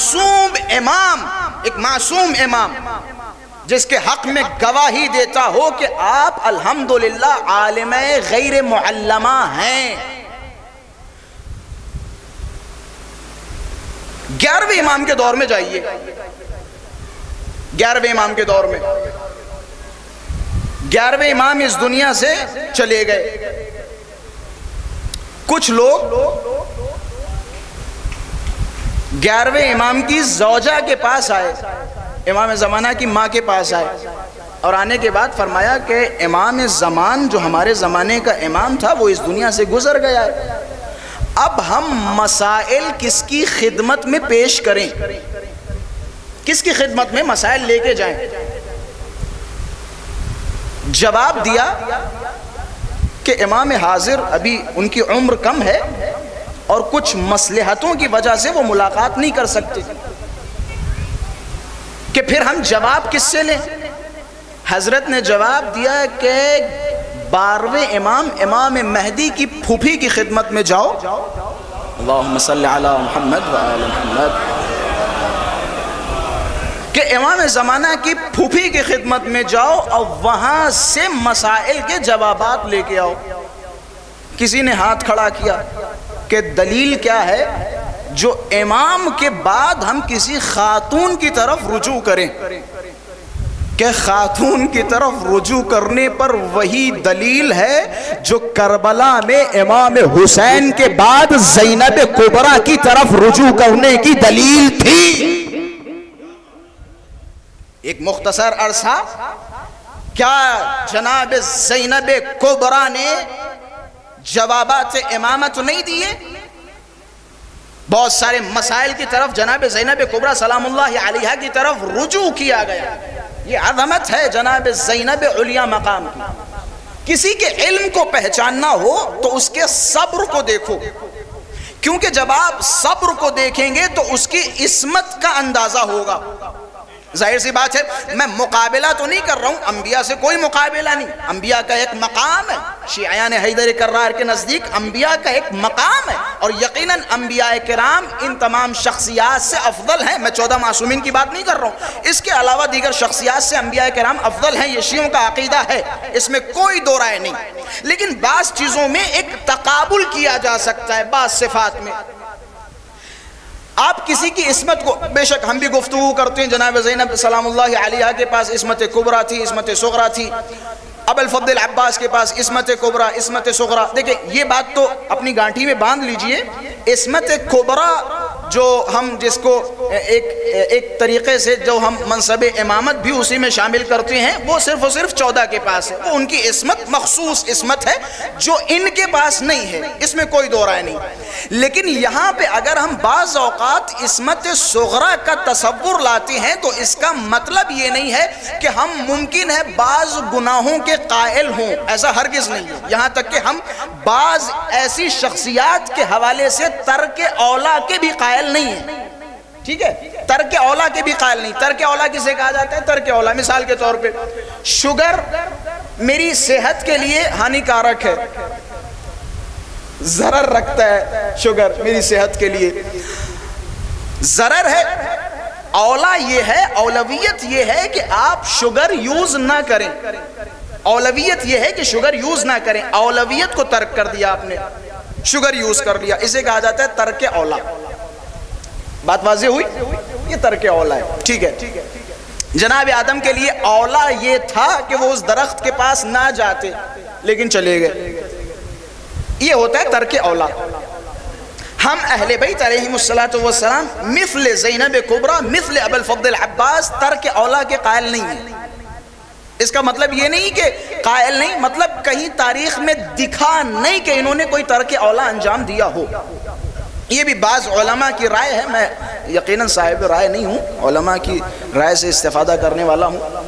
معصوم امام جس کے حق میں گواہی دیتا ہو کہ آپ الحمدللہ عالم غیر معلمہ ہیں۔ 11ویں امام کے دور میں جائیے، 11ویں امام کے دور میں 11ویں امام اس دنیا سے چلے گئے۔ کچھ لوگ 11ویں امام کی زوجہ کے پاس آئے، امام زمانہ کی ماں کے پاس آئے، اور آنے کے بعد فرمایا کہ امام زمان جو ہمارے زمانے کا امام تھا وہ اس دنیا سے گزر گیا ہے، اب ہم مسائل کس کی خدمت میں پیش کریں، کس کی خدمت میں مسائل لے کے جائیں؟ جواب دیا کہ امام حاضر ابھی ان کی عمر کم ہے اور کچھ مصلحتوں کی وجہ سے وہ ملاقات نہیں کر سکتے، کہ پھر ہم جواب کس سے لیں؟ حضرت نے جواب دیا کہ 12ویں امام امام مہدی کی پھوپھی کی خدمت میں جاؤ، اللہم صلی علی محمد وآل محمد، کہ امام زمانہ کی پھوپھی کی خدمت میں جاؤ اور وہاں سے مسائل کے جوابات لے کے آؤ۔ کسی نے ہاتھ کھڑا کیا کہ دلیل کیا ہے جو امام کے بعد ہم کسی خاتون کی طرف رجوع کریں؟ کہ خاتون کی طرف رجوع کرنے پر وہی دلیل ہے جو کربلا میں امام حسین کے بعد زینب کبریٰ کی طرف رجوع کرنے کی دلیل تھی۔ ایک مختصر عرصہ کیا جناب زینب کبریٰ نے جوابات امامت نہیں دیے؟ بہت سارے مسائل کی طرف جناب زینب کبریٰ سلام اللہ علیہا کی طرف رجوع کیا گیا۔ یہ عظمت ہے جناب زینب علیہ مقام کی۔ کسی کے علم کو پہچاننا ہو تو اس کے صبر کو دیکھو، کیونکہ جب آپ صبر کو دیکھیں گے تو اس کی عصمت کا اندازہ ہوگا۔ ظاہر سی بات ہے، میں مقابلہ تو نہیں کر رہا ہوں، انبیاء سے کوئی مقابلہ نہیں، انبیاء کا ایک مقام ہے، شیعیان حیدر کرار کے نزدیک انبیاء کا ایک مقام ہے، اور یقیناً انبیاء کرام ان تمام شخصیات سے افضل ہیں۔ میں 14 معصومین کی بات نہیں کر رہا ہوں، اس کے علاوہ دیگر شخصیات سے انبیاء کرام افضل ہیں، یہ شیعوں کا عقیدہ ہے، اس میں کوئی دو رائے نہیں، لیکن بعض چیزوں میں ایک تقابل کیا جا سکتا ہے، بعض صفات میں۔ آپ کسی کی عصمت کو، بے شک ہم بھی گفتگو کرتے ہیں، جناب زینب سلام اللہ علیہا کے پاس عصمت کبریٰ تھی، عصمت صغریٰ تھی، ابو الفضل عباس کے پاس عصمت کبریٰ، عصمت صغریٰ۔ دیکھیں یہ بات تو اپنی گانٹھی میں باندھ لیجئے، عصمت کبریٰ جو ہم جس کو ایک طریقے سے جو ہم منصب امامت بھی اسی میں شامل کرتے ہیں، وہ صرف اور صرف 14 کے پاس ہے، وہ ان کی عصمت مخصوص عصمت ہے جو ان کے پاس نہیں ہے، اس میں کوئی دو رائے نہیں۔ لیکن یہاں پہ اگر ہم بعض اوقات عصمت صغریٰ کا تصور لاتے ہیں تو اس کا مطلب یہ نہیں ہے کہ ہم ممکن ہے بعض گناہوں کے قائل ہوں، ایسا ہرگز نہیں ہے، یہاں تک کہ ہم بعض ایسی شخصیات کے حوالے سے ترک اولا کے بھی قائل نہیں ہیں، ٹھیک ہے، ترک اولا کے بھی قائل نہیں۔ ترک اولا کسے کہا جاتا ہے؟ ترک اولا مثال کے طور پہ شوگر میری صحت کے لیے ہانی کارک ہے، ضرر رکھتا ہے، شوگر میری صحت کے لیے ضرر ہے، اولا یہ ہے، اولویت یہ ہے کہ آپ شوگر یوز نہ کریں، اولویت یہ ہے کہ شوگر یوز نہ کریں، اولویت کو ترک کر دیا آپ نے، شوگر یوز کر لیا، اسے کہا جاتا ہے ترک اولا۔ بات واضح ہوئی؟ یہ ترک اولا ہے، ٹھیک ہے۔ جناب آدم کے لیے اولا یہ تھا کہ وہ اس درخت کے پاس نہ جاتے، لیکن چلے گئے۔ یہ ہوتا ہے ترک اولا۔ ہم اہل بیت علیہم السلام مثل زینب کبریٰ، مثل ابو الفضل العباس ترک اولا کے قائل نہیں ہیں۔ اس کا مطلب یہ نہیں کہ قائل نہیں، مطلب کہیں تاریخ میں دکھا نہیں کہ انہوں نے کوئی ترک اولا انجام دیا ہو۔ یہ بھی بعض علماء کی رائے ہے، میں یقیناً صاحب رائے نہیں ہوں، علماء کی رائے سے استفادہ کرنے والا ہوں۔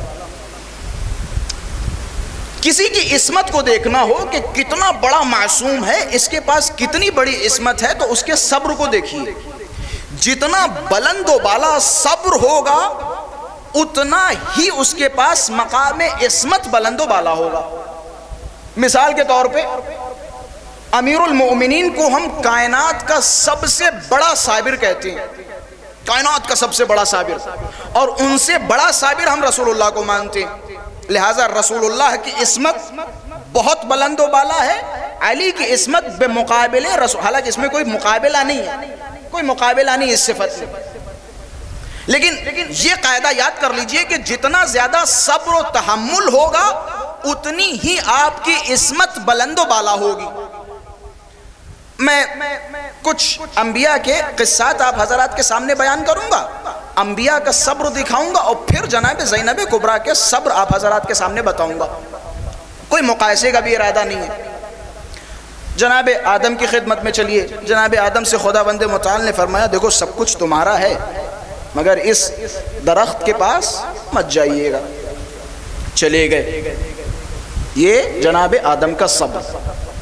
کسی کی عصمت کو دیکھنا ہو کہ کتنا بڑا معصوم ہے، اس کے پاس کتنی بڑی عصمت ہے، تو اس کے صبر کو دیکھیے۔ جتنا بلند و بالا صبر ہوگا اتنا ہی اس کے پاس مقام عصمت بلند و بالا ہوگا۔ مثال کے طور پہ امیر المؤمنین کو ہم کائنات کا سب سے بڑا صابر کہتے ہیں، کائنات کا سب سے بڑا صابر، اور ان سے بڑا صابر ہم رسول اللہ کو مانتے ہیں۔ لہٰذا رسول اللہ کی عصمت بہت بلند و بالا ہے، علی کی عصمت بمقابل رسول، حالانکہ اس میں کوئی مقابلہ نہیں ہے، کوئی مقابلہ نہیں اس صفت میں، لیکن یہ قاعدہ یاد کر لیجئے کہ جتنا زیادہ صبر و تحمل ہوگا اتنی ہی آپ کی عصمت بلند و بالا ہوگی۔ میں کچھ انبیاء کے قصات آپ حضرات کے سامنے بیان کروں گا، انبیاء کا صبر دکھاؤں گا، اور پھر جناب زینب کبریٰ کے صبر آپ حضرات کے سامنے بتاؤں گا۔ کوئی مقایسے کا بھی ارادہ نہیں ہے۔ جناب آدم کی خدمت میں چلیے، جناب آدم سے خداوند متعال نے فرمایا دیکھو سب کچھ تمہارا ہے مگر اس درخت کے پاس مت جائیے گا، چلے گئے۔ یہ جناب آدم کا صبر۔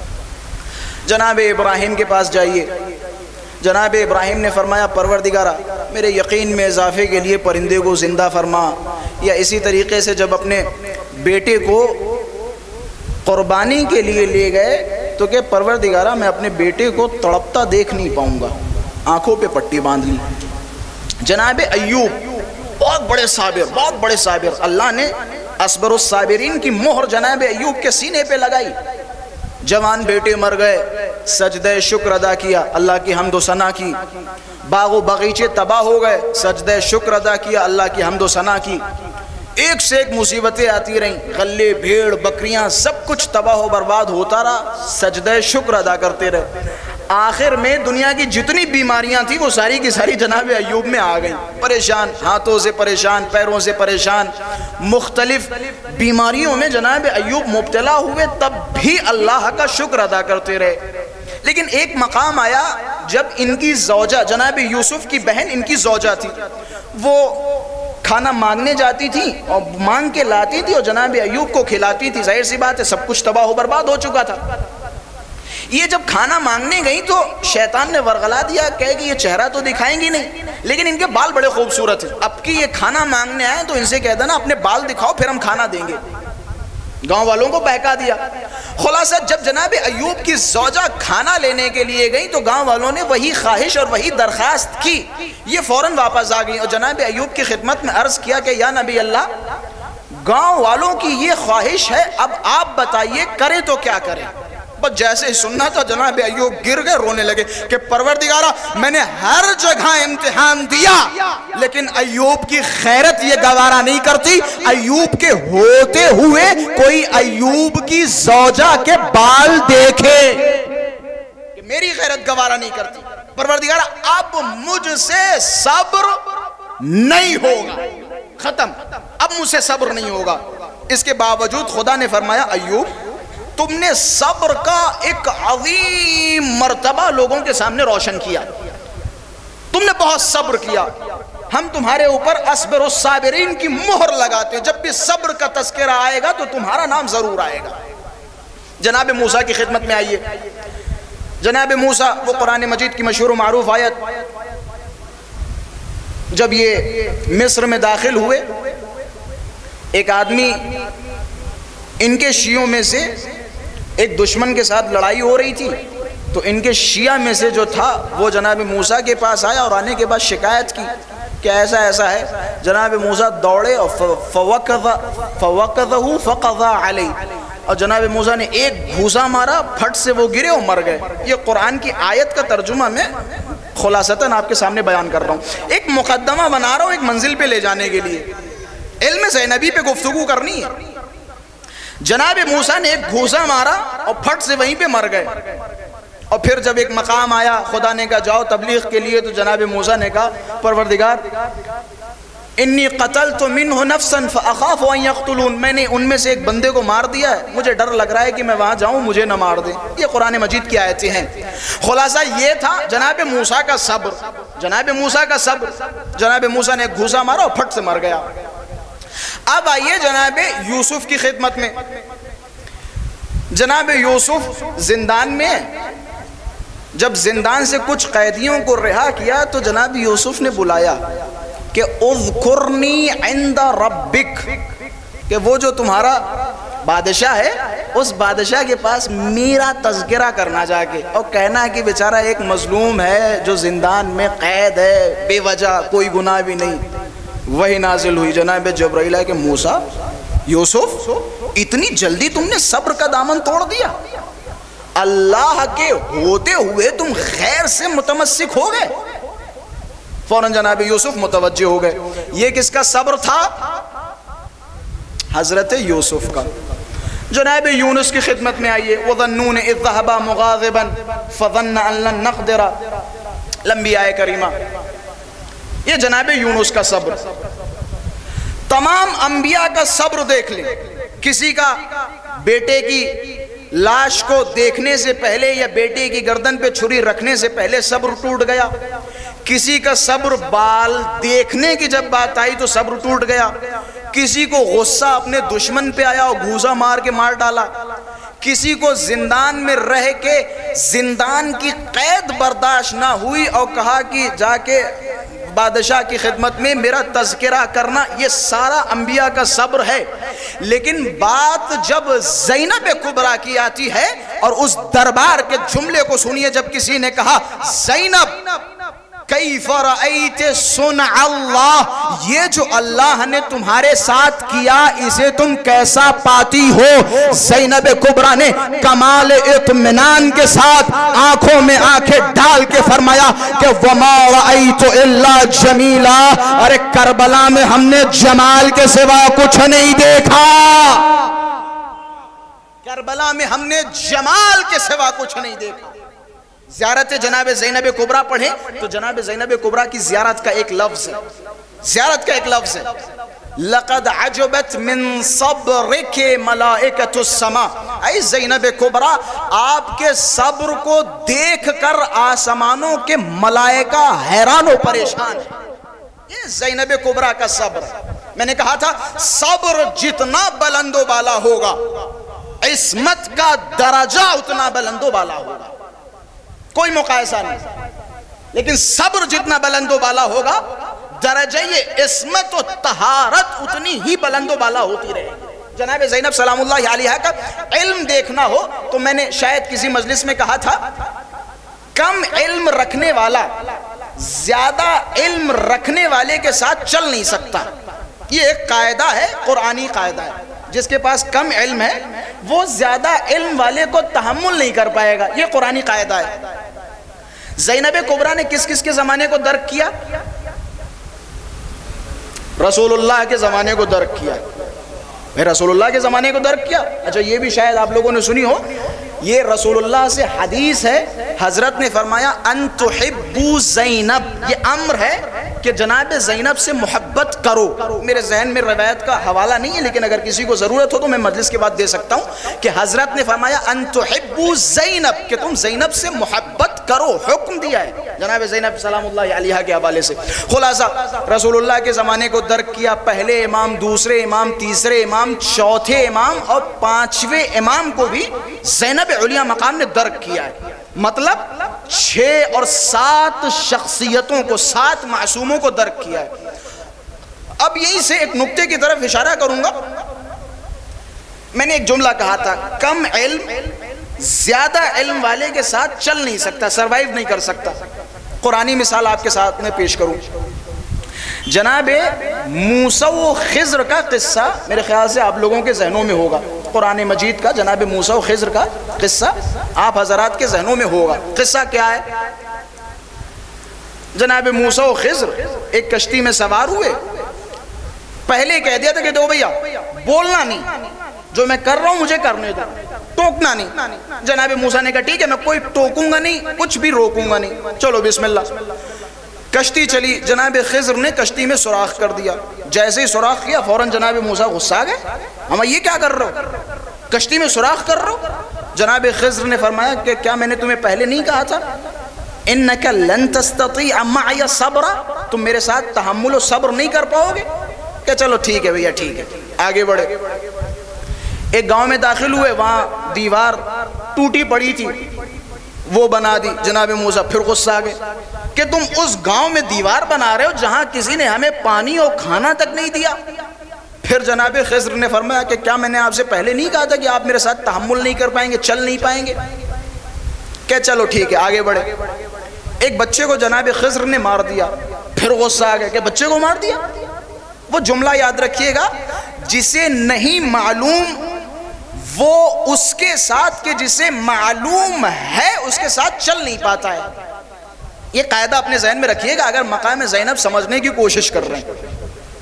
جناب ابراہیم کے پاس جائیے، جناب ابراہیم نے فرمایا پروردگارا میرے یقین میں اضافے کے لیے پرندے کو زندہ فرما، یا اسی طریقے سے جب اپنے بیٹے کو قربانی کے لیے لے گئے تو کہ پروردگارا میں اپنے بیٹے کو تڑپتا دیکھ نہیں پاؤں گا، آنکھوں پہ پٹی باندھ لی۔ جناب ایوب بہت بڑے صابر، بہت بڑے صابر، اللہ نے اصبر الصابرین کی مہر جناب ایوب کے سینے پہ لگائی۔ جوان بیٹے مر گئے، سجدہ شکر ادا کیا، اللہ کی حمد و ثنا کی۔ باغ و باغیچے تباہ ہو گئے، سجدہ شکر ادا کیا، اللہ کی حمد و ثنا کی۔ ایک سے ایک مصیبتیں آتی رہیں، غلے بھیڑ بکریاں سب کچھ تباہ و برباد ہوتا رہا، سجدہ شکر ادا کرتے رہے۔ آخر میں دنیا کی جتنی بیماریاں تھیں وہ ساری کی ساری جناب ایوب میں آ گئیں، پریشان، ہاتھوں سے پریشان، پیروں سے پریشان، مختلف بیماریوں میں جناب ایوب مبتلا ہوئے، تب بھی اللہ کا شکر ادا کرتے رہے۔ لیکن ایک مقام آیا جب ان کی زوجہ جناب یوسف کی بہن ان کی زوجہ تھی، وہ کھانا مانگنے جاتی تھی اور مانگ کے لاتی تھی اور جناب ایوب کو کھلاتی تھی۔ ظاہر سی بات ہے سب کچھ تباہ و برباد ہو چکا تھا۔ یہ جب کھانا مانگنے گئی تو شیطان نے ورغلا دیا، کہے کہ یہ چہرہ تو دکھائیں گی نہیں لیکن ان کے بال بڑے خوبصورت ہیں، اب کی یہ کھانا مانگنے آئے تو ان سے کہہ دینا اپنے بال دکھاؤ پھر ہم کھانا دیں گے۔ گاؤں والوں کو بہکا دیا۔ خلاصہ جب جناب ایوب کی زوجہ کھانا لینے کے لیے گئی تو گاؤں والوں نے وہی خواہش اور وہی درخواست کی، یہ فوراً واپس آ گئی اور جناب ایوب کی خدمت میں عرض کیا کہ یا نبی اللہ، گاؤں والوں کی یہ خواہش ہے، اب آپ بتائیے کریں تو کیا کریں؟ بس جیسے ہی سننا تھا جناب ایوب گر گئے، رونے لگے کہ پروردگارا میں نے ہر جگہ امتحان دیا لیکن ایوب کی خیرت یہ گوارا نہیں کرتی، ایوب کے ہوتے ہوئے کوئی ایوب کی زوجہ کے بال دیکھے، کہ میری خیرت گوارا نہیں کرتی، پروردگارا اب مجھ سے صبر نہیں ہوگا، ختم، اب مجھ سے صبر نہیں ہوگا۔ اس کے باوجود خدا نے فرمایا ایوب تم نے صبر کا ایک عظیم مرتبہ لوگوں کے سامنے روشن کیا، تم نے بہت صبر کیا، ہم تمہارے اوپر اصبر الصابرین کی مہر لگاتے ہیں، جب بھی صبر کا تذکرہ آئے گا تو تمہارا نام ضرور آئے گا۔ جناب موسیٰ کی خدمت میں آئیے۔ جناب موسیٰ وہ قرآن مجید کی مشہور و معروف آیت، جب یہ مصر میں داخل ہوئے ایک آدمی ان کے شیعوں میں سے ایک دشمن کے ساتھ لڑائی ہو رہی تھی تو ان کے شیعہ میں سے جو تھا وہ جناب موسیٰ کے پاس آیا اور آنے کے بعد شکایت کی کہ ایسا ایسا ہے۔ جناب موسیٰ دوڑے اور فوقذہ فقضى علیہ، اور جناب موسیٰ نے ایک گھوسا مارا، پھٹ سے وہ گرے اور مر گئے۔ یہ قرآن کی آیت کا ترجمہ میں خلاصتاً آپ کے سامنے بیان کر رہا ہوں، ایک مقدمہ بنا رہا ہوں ایک منزل پہ لے جانے کے لیے۔ علم زینبی پہ گفتگو کرنی ہے. جناب موسیٰ نے ایک گھوسا مارا اور پھٹ سے وہیں پہ مر گئے. اور پھر جب ایک مقام آیا, خدا نے کہا جاؤ تبلیغ کے لیے, تو جناب موسیٰ نے کہا پروردگار انی قتلت منہ نفسا فاخاف ان یقتلون, میں نے ان میں سے ایک بندے کو مار دیا ہے, مجھے ڈر لگ رہا ہے کہ میں وہاں جاؤں مجھے نہ مار دیں. یہ قرآن مجید کی آیتیں ہیں. خلاصہ یہ تھا جناب موسیٰ کا صبر. جناب موسیٰ کا صبر, جناب موسیٰ نے ایک گھوسا مارا اور پھٹ سے مر گیا. اب آئیے جناب یوسف کی خدمت میں. جناب یوسف زندان میں, جب زندان سے کچھ قیدیوں کو رہا کیا تو جناب یوسف نے بلایا کہ اذکرنی عند ربک, کہ وہ جو تمہارا بادشاہ ہے اس بادشاہ کے پاس میرا تذکرہ کرنا جا کے, اور کہنا کہ بیچارہ ایک مظلوم ہے جو زندان میں قید ہے بے وجہ, کوئی گناہ بھی نہیں. وہی نازل ہوئی جناب جبرائیل کہ موسیٰ, یوسف اتنی جلدی تم نے صبر کا دامن توڑ دیا, اللہ کے ہوتے ہوئے تم خیر سے متمسک ہو گئے. فوراً جناب یوسف متوجہ ہو گئے. یہ کس کا صبر تھا؟ حضرت یوسف کا. جناب یونس کی خدمت میں آئیے. وَظَنُّونَ إِذْ ذَهَبَا مُغَاضِبًا فَظَنَّ أَن لَّن نَّقْدِرَ, الانبیاء کریمہ. یہ جناب یونس کا صبر. تمام انبیاء کا صبر دیکھ لیں. کسی کا بیٹے کی لاش کو دیکھنے سے پہلے یا بیٹے کی گردن پہ چھری رکھنے سے پہلے صبر ٹوٹ گیا. کسی کا صبر بال دیکھنے کی جب بات آئی تو صبر ٹوٹ گیا. کسی کو غصہ اپنے دشمن پہ آیا اور گھوسا مار کے مار ڈالا. کسی کو زندان میں رہ کے زندان کی قید برداشت نہ ہوئی اور کہا کہ جا کے بادشاہ کی خدمت میں میرا تذکرہ کرنا. یہ سارا انبیاء کا صبر ہے. لیکن بات جب زینب کبریٰ کی آتی ہے اور اس دربار کے جملے کو سنیے, جب کسی نے کہا زینب کیف رأیت صنع اللہ, یہ جو اللہ نے تمہارے ساتھ کیا اسے تم کیسا پاتی ہو. زینب کبریٰ نے کمال اطمینان کے ساتھ آنکھوں میں آنکھیں ڈال کے فرمایا کہ وما رأیت الا جمیلا, ارے کربلا میں ہم نے جمال کے سوا کچھ نہیں دیکھا. کربلا میں ہم نے جمال کے سوا کچھ نہیں دیکھا. زیارت جناب زینب کبریٰ پڑھیں تو جناب زینب کبریٰ کی زیارت کا ایک لفظ ہے, زیارت کا ایک لفظ ہے, لقد عجبت من صبرک ملائکۃ السماء. اے زینب کبریٰ, آپ کے صبر کو دیکھ کر آسمانوں کے ملائکہ حیران و پریشان ہیں. یہ زینب کبریٰ کا صبر. میں نے کہا تھا صبر جتنا بلند و بالا ہوگا عصمت کا درجہ اتنا بلند و بالا ہوگا, کوئی مقایسہ نہیں. لیکن صبر جتنا بلند و بالا ہوگا درجہ یہ عصمت و طہارت اتنی ہی بلند و بالا ہوتی رہے گی. جناب زینب سلام اللہ علیہا کا علم دیکھنا ہو تو میں نے شاید کسی مجلس میں کہا تھا کم علم رکھنے والا زیادہ علم رکھنے والے کے ساتھ چل نہیں سکتا. یہ ایک قاعدہ ہے, قرآنی قاعدہ ہے. جس کے پاس کم علم ہے وہ زیادہ علم والے کو تحمل نہیں کر پائے گا. یہ قرآنی قاعدہ ہے. زینب کبریٰ نے کس کس کے زمانے کو درک کیا؟ رسول اللہ کے زمانے کو درک کیا. میں رسول اللہ کے زمانے کو درک کیا. اچھا یہ بھی شاید آپ لوگوں نے سنی ہو, یہ رسول اللہ سے حدیث ہے. حضرت نے فرمایا ان تحبوا زینب, یہ امر ہے کہ جناب زینب سے محبت کرو. میرے ذہن میں روایت کا حوالہ نہیں ہے لیکن اگر کسی کو ضرورت ہو تو میں مجلس کے بعد دے سکتا ہوں کہ حضرت نے فرمایا ان تحبوا زینب, کہ تم زینب سے محبت کرو. حکم دیا ہے جناب زینب سلام اللہ علیہا کے حوالے سے. خلاصہ رسول اللہ کے زمانے کو درک کیا. پہلے امام, دوسرے امام, تیسرے امام, چوتھے امام اور پانچویں امام کو بھی زینب علیہ مقام نے درک کیا ہے. مطلب 6 اور 7 شخصیتوں کو, 7 معصوموں کو درک کیا ہے. اب یہیں سے ایک نکتے کی طرف اشارہ کروں گا. میں نے ایک جملہ کہا تھا کم علم زیادہ علم والے کے ساتھ چل نہیں سکتا, سروائیو نہیں کر سکتا. قرآنی مثال آپ کے ساتھ میں پیش کروں. جناب موسیٰ و خضر کا قصہ میرے خیال سے آپ لوگوں کے ذہنوں میں ہوگا. قرآن مجید کا جناب موسیٰ و خضر کا قصہ آپ حضرات کے ذہنوں میں ہوگا. قصہ کیا ہے؟ جناب موسیٰ و خضر ایک کشتی میں سوار ہوئے, پہلے ہی کہہ دیا تھا کہ دو بھیا بولنا نہیں، جو میں کر رہا ہوں مجھے کرنے دو، ٹوکنا نہیں۔ جناب موسیٰ نے کہا ٹھیک ہے میں کوئی ٹوکوں گا نہیں، کچھ بھی روکوں گا نہیں، چلو بسم اللہ۔ کشتی چلی، جناب خضر نے کشتی میں سوراخ کر دیا، جیسے ہی سوراخ کیا فوراً جناب موسیٰ غصہ آ گئے، ہم یہ کیا کر رہے ہو، کشتی میں سوراخ کر رہے ہو؟ جناب خضر نے فرمایا کہ کیا میں نے تمہیں پہلے نہیں کہا تھا انک لن تستطیع معی صبرا، تم میرے ساتھ تحمل و صبر نہیں کر پاؤ گے؟ کہ چلو ٹھیک ہے بھیا ٹھیک ہے، آگے بڑھے۔ ایک گاؤں میں داخل ہوئے، وہاں دیوار ٹوٹی پڑی تھی، وہ بنا دی۔ جناب موسیٰ پھر غصہ آ گئے کہ تم اس گاؤں میں دیوار بنا رہے ہو جہاں کسی نے ہمیں پانی اور کھانا تک نہیں دیا۔ پھر جناب خضر نے فرمایا کہ کیا میں نے آپ سے پہلے نہیں کہا تھا کہ آپ میرے ساتھ تحمل نہیں کر پائیں گے، چل نہیں پائیں گے؟ کہ چلو ٹھیک ہے آگے بڑھے۔ ایک بچے کو جناب خضر نے مار دیا، پھر غصہ آ گیا کہ بچے کو مار دیا۔ وہ جملہ یاد رکھیے گا، جسے نہیں معلوم وہ اس کے ساتھ کہ جسے معلوم ہے اس کے ساتھ چل نہیں پاتا ہے۔ یہ قاعدہ اپنے ذہن میں رکھیے گا اگر مقام زینب سمجھنے کی کوشش کر رہے ہیں۔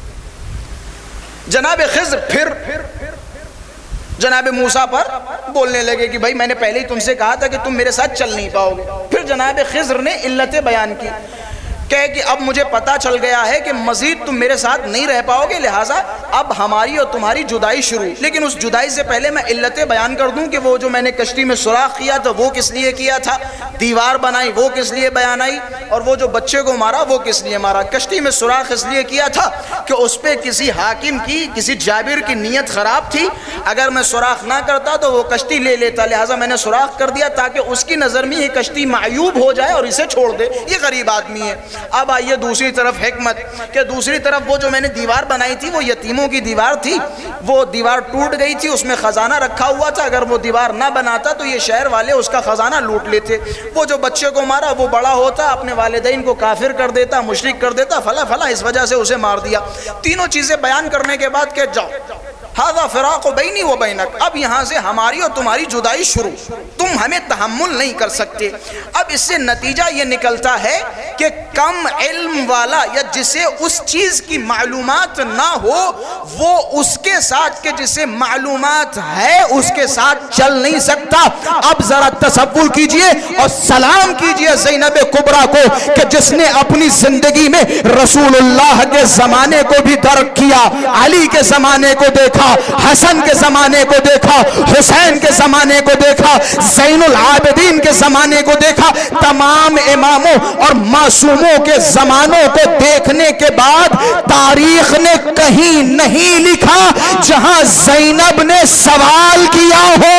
جناب خضر پھر جناب موسیٰ پر بولنے لگے کہ بھائی میں نے پہلے ہی تم سے کہا تھا کہ تم میرے ساتھ چل نہیں پاؤ گے۔ پھر جناب خضر نے علتیں بیان کی، کہے کہ اب مجھے پتا چل گیا ہے کہ مزید تم میرے ساتھ نہیں رہ پاؤ گے، لہٰذا اب ہماری اور تمہاری جدائی شروع۔ لیکن اس جدائی سے پہلے میں علتیں بیان کر دوں کہ وہ جو میں نے کشتی میں سوراخ کیا تھا وہ کس لیے کیا تھا، دیوار بنائی وہ کس لیے بیان آئی، اور وہ جو بچے کو مارا وہ کس لیے مارا۔ کشتی میں سوراخ اس لیے کیا تھا کہ اس پہ کسی حاکم کی، کسی جابر کی نیت خراب تھی، اگر میں سوراخ نہ کرتا تو وہ کشتی لے لیتا، لہٰذا میں نے سوراخ کر دیا تاکہ اس کی نظر میں یہ کشتی معیوب ہو جائے اور اسے چھوڑ دے، یہ غریب آدمی ہے۔ اب آئیے دوسری طرف حکمت، کہ دوسری طرف وہ جو میں نے دیوار بنائی تھی وہ یتیموں کی دیوار تھی، وہ دیوار ٹوٹ گئی تھی، اس میں خزانہ رکھا ہوا تھا، اگر وہ دیوار نہ بناتا تو یہ شہر والے اس کا خزانہ لوٹ لیتے۔ وہ جو بچے کو مارا وہ بڑا ہوتا، اپنے والدین کو کافر کر دیتا، مشرک کر دیتا، فلا فلا، اس وجہ سے اسے مار دیا۔ تینوں چیزیں بیان کرنے کے بعد کہ جاؤ ھذا فراق بینی و بینک، اب یہاں سے ہماری اور تمہاری جدائی شروع، تم ہمیں تحمل نہیں کر سکتے۔ اب اس سے نتیجہ یہ نکلتا ہے کہ کم علم والا یا جسے اس چیز کی معلومات نہ ہو وہ اس کے ساتھ کہ جسے معلومات ہے اس کے ساتھ چل نہیں سکتا۔ اب ذرا تصور کیجئے اور سلام کیجئے زینب کبریٰ کو کہ جس نے اپنی زندگی میں رسول اللہ کے زمانے کو بھی درک کیا، علی کے زمانے کو دیکھا، حسن کے زمانے کو دیکھا، حسین کے زمانے کو دیکھا، زین العابدین کے زمانے کو دیکھا، تمام اماموں اور معصوموں کے زمانوں کو دیکھنے کے بعد تاریخ نے کہیں نہیں لکھا جہاں زینب نے سوال کیا ہو۔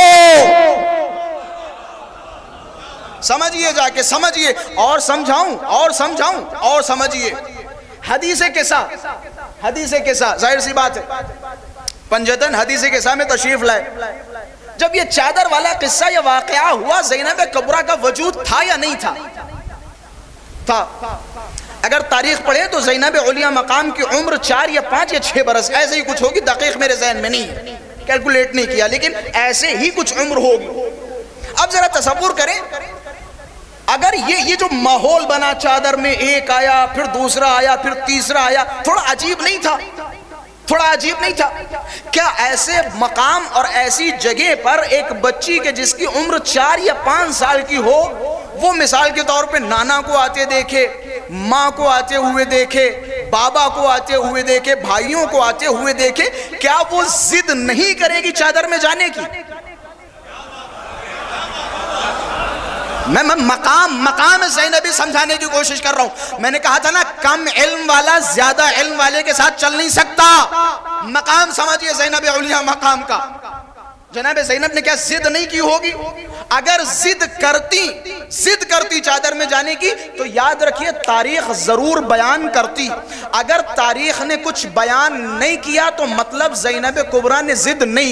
سمجھئے جا کے، سمجھئے اور سمجھاؤں اور سمجھاؤں اور سمجھئے۔ حدیث قصہ ظاہر سی بات ہے، پنجتن حدیث قصہ میں تشریف لائے۔ جب یہ چادر والا قصہ یا واقعہ ہوا، زینب کبریٰ کا وجود تھا یا نہیں تھا؟ تھا۔ اگر تاریخ پڑھے تو زینب علیہ مقام کی عمر 4 یا 5 یا 6 برس ایسے ہی کچھ ہوگی، دقیق میرے ذہن میں نہیں ہے، کیلکولیٹ نہیں کیا، لیکن ایسے ہی کچھ عمر ہوگی۔ اب ذرا تصور کریں اگر یہ جو ماحول بنا، چادر میں ایک آیا، پھر دوسرا آیا، پھر تیسرا آیا، تھوڑا عجیب نہیں تھا؟ تھوڑا عجیب نہیں تھا؟ کیا ایسے مقام اور ایسی جگہ پر ایک بچی کے جس کی عمر 4 یا 5 سال کی ہو، وہ مثال کے طور پہ نانا کو آتے دیکھے، ماں کو آتے ہوئے دیکھے، بابا کو آتے ہوئے دیکھے، بھائیوں کو آتے ہوئے دیکھے، کیا وہ ضد نہیں کرے گی چادر میں جانے کی؟ میں مقام زینبی سمجھانے کی کوشش کر رہا ہوں۔ میں نے کہا تھا نا کم علم والا زیادہ علم والے کے ساتھ چل نہیں سکتا۔ مقام سمجھئے زینب علیہ مقام کا۔ جناب زینب نے کیا ضد نہیں کی ہوگی؟ اگر ضد کرتی چادر میں جانے کی تو یاد رکھیے تاریخ ضرور بیان کرتی۔ اگر تاریخ نے کچھ بیان نہیں کیا تو مطلب زینب کبریٰ نے ضد نہیں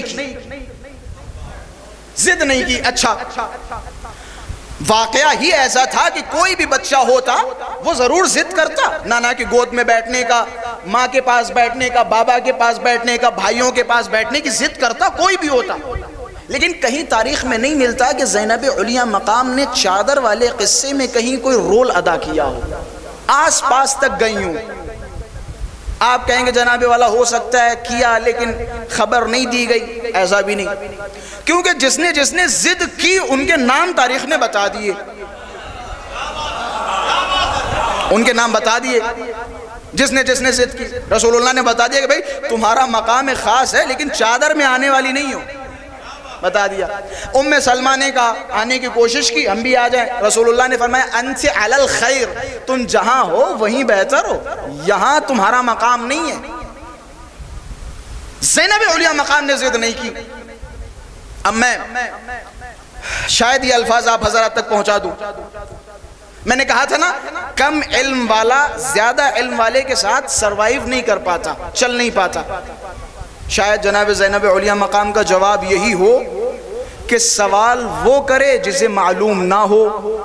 کی۔ اچھا، واقعہ ہی ایسا تھا کہ کوئی بھی بچہ ہوتا وہ ضرور ضد کرتا، نانا کی گود میں بیٹھنے کا، ماں کے پاس بیٹھنے کا، بابا کے پاس بیٹھنے کا، بھائیوں کے پاس بیٹھنے کی ضد کرتا، کوئی بھی ہوتا۔ لیکن کہیں تاریخ میں نہیں ملتا کہ زینب علیہ مقام نے چادر والے قصے میں کہیں کوئی رول ادا کیا ہو، آس پاس تک گئی ہوں۔ آپ کہیں گے جناب والا ہو سکتا ہے کیا لیکن خبر نہیں دی گئی، ایسا بھی نہیں، کیونکہ جس نے ضد کی ان کے نام تاریخ نے بتا دیے، ان کے نام بتا دیے، جس نے ضد کی رسول اللہ نے بتا دیا کہ بھئی تمہارا مقام خاص ہے لیکن چادر میں آنے والی نہیں ہو، بتا دیا۔ ام سلمہ نے کہا آنے کی کوشش کی، ہم بھی آ جائیں، رسول اللہ نے فرمایا انت علی الخیر، تم جہاں ہو وہیں بہتر ہو، یہاں تمہارا مقام نہیں ہے۔ زینب علیہ مقام نے ضد نہیں کی۔ اب میں شاید یہ الفاظ آپ حضرات تک پہنچا دوں، میں نے کہا تھا نا کم علم والا زیادہ علم والے کے ساتھ سروائیو نہیں کر پاتا، چل نہیں پاتا۔ شاید جناب زینب علیہ مقام کا جواب یہی ہو کہ سوال وہ کرے جسے معلوم نہ ہو،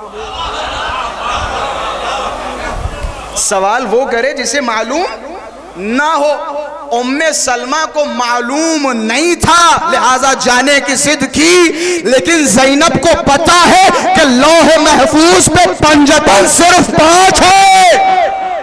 سوال وہ کرے جسے معلوم نہ ہو۔ ام سلمہ کو معلوم نہیں تھا لہذا جانے کی ضد کی، لیکن زینب کو پتا ہے کہ لوح محفوظ پہ پنجتن صرف 5 ہے۔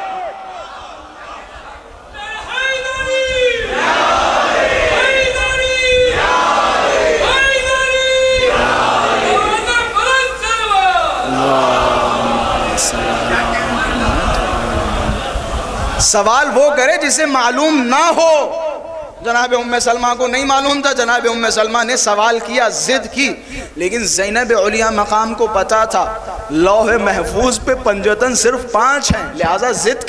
سوال وہ کرے جسے معلوم نہ ہو۔ جناب ام سلمہ کو نہیں معلوم تھا، جناب ام سلمہ نے سوال کیا، ضد کی، لیکن زینب علیہ مقام کو پتا تھا لوح محفوظ پہ پنجتن صرف 5 ہیں، لہٰذا ضد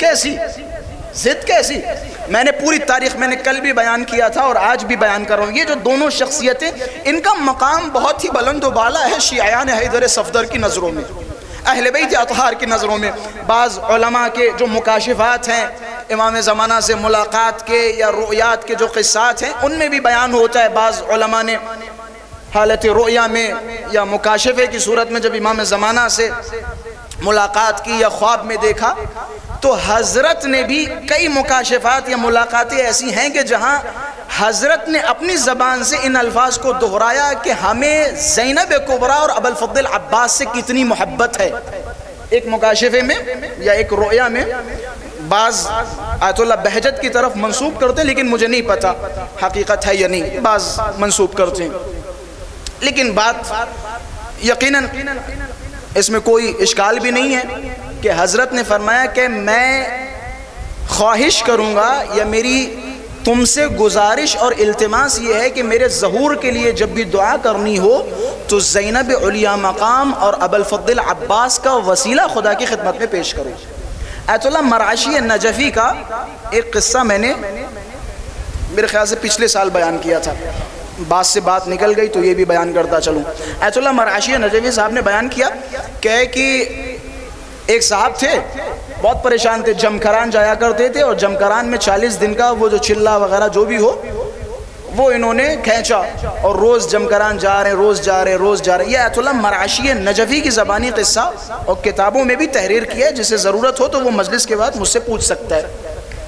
کیسی؟ میں نے پوری تاریخ میں نے کل بھی بیان کیا تھا اور آج بھی بیان کر رہا ہوں، یہ جو دونوں شخصیتیں ان کا مقام بہت ہی بلند و بالا ہے شیعیان حیدر صفدر کی نظروں میں، اہل بیت اطہار کی نظروں میں۔ بعض علماء کے جو مکاشفات ہیں امام زمانہ سے ملاقات کے یا رؤیات کے جو قصات ہیں ان میں بھی بیان ہوتا ہے، بعض علماء نے حالت رؤیا میں یا مکاشفے کی صورت میں جب امام زمانہ سے ملاقات کی یا خواب میں دیکھا تو حضرت نے بھی کئی مکاشفات یا ملاقاتیں ایسی ہیں کہ جہاں حضرت نے اپنی زبان سے ان الفاظ کو دہرایا کہ ہمیں زینب کبریٰ اور ابوالفضل عباس سے کتنی محبت ہے۔ ایک مکاشفے میں یا ایک رؤیا میں بعض آیت اللہ بہجت کی طرف منسوب کرتے ہیں، لیکن مجھے نہیں پتا حقیقت ہے یا نہیں، بعض منسوب کرتے ہیں، لیکن بات یقیناً اس میں کوئی اشکال بھی نہیں ہے کہ حضرت نے فرمایا کہ میں خواہش کروں گا یا میری تم سے گزارش اور التماس یہ ہے کہ میرے ظہور کے لیے جب بھی دعا کرنی ہو تو زینب علیہ مقام اور ابوالفضل عباس کا وسیلہ خدا کی خدمت میں پیش کرو۔ آیت اللہ مرعشی نجفی کا ایک قصہ میں نے میرے خیال سے پچھلے سال بیان کیا تھا، بات سے بات نکل گئی تو یہ بھی بیان کرتا چلوں۔ آیت اللہ مرعشی نجفی صاحب نے بیان کیا کہ ایک صاحب تھے بہت پریشان تھے، جمکران جایا کرتے تھے اور جمکران میں 40 دن کا وہ جو چلہ وغیرہ جو بھی ہو وہ انہوں نے کھینچا اور روز جمکران جا رہے ہیں۔ یہ آیت اللہ مرعشی نجفی کی زبانی قصہ اور کتابوں میں بھی تحریر کیا ہے، جسے ضرورت ہو تو وہ مجلس کے بعد مجھ سے پوچھ سکتا ہے۔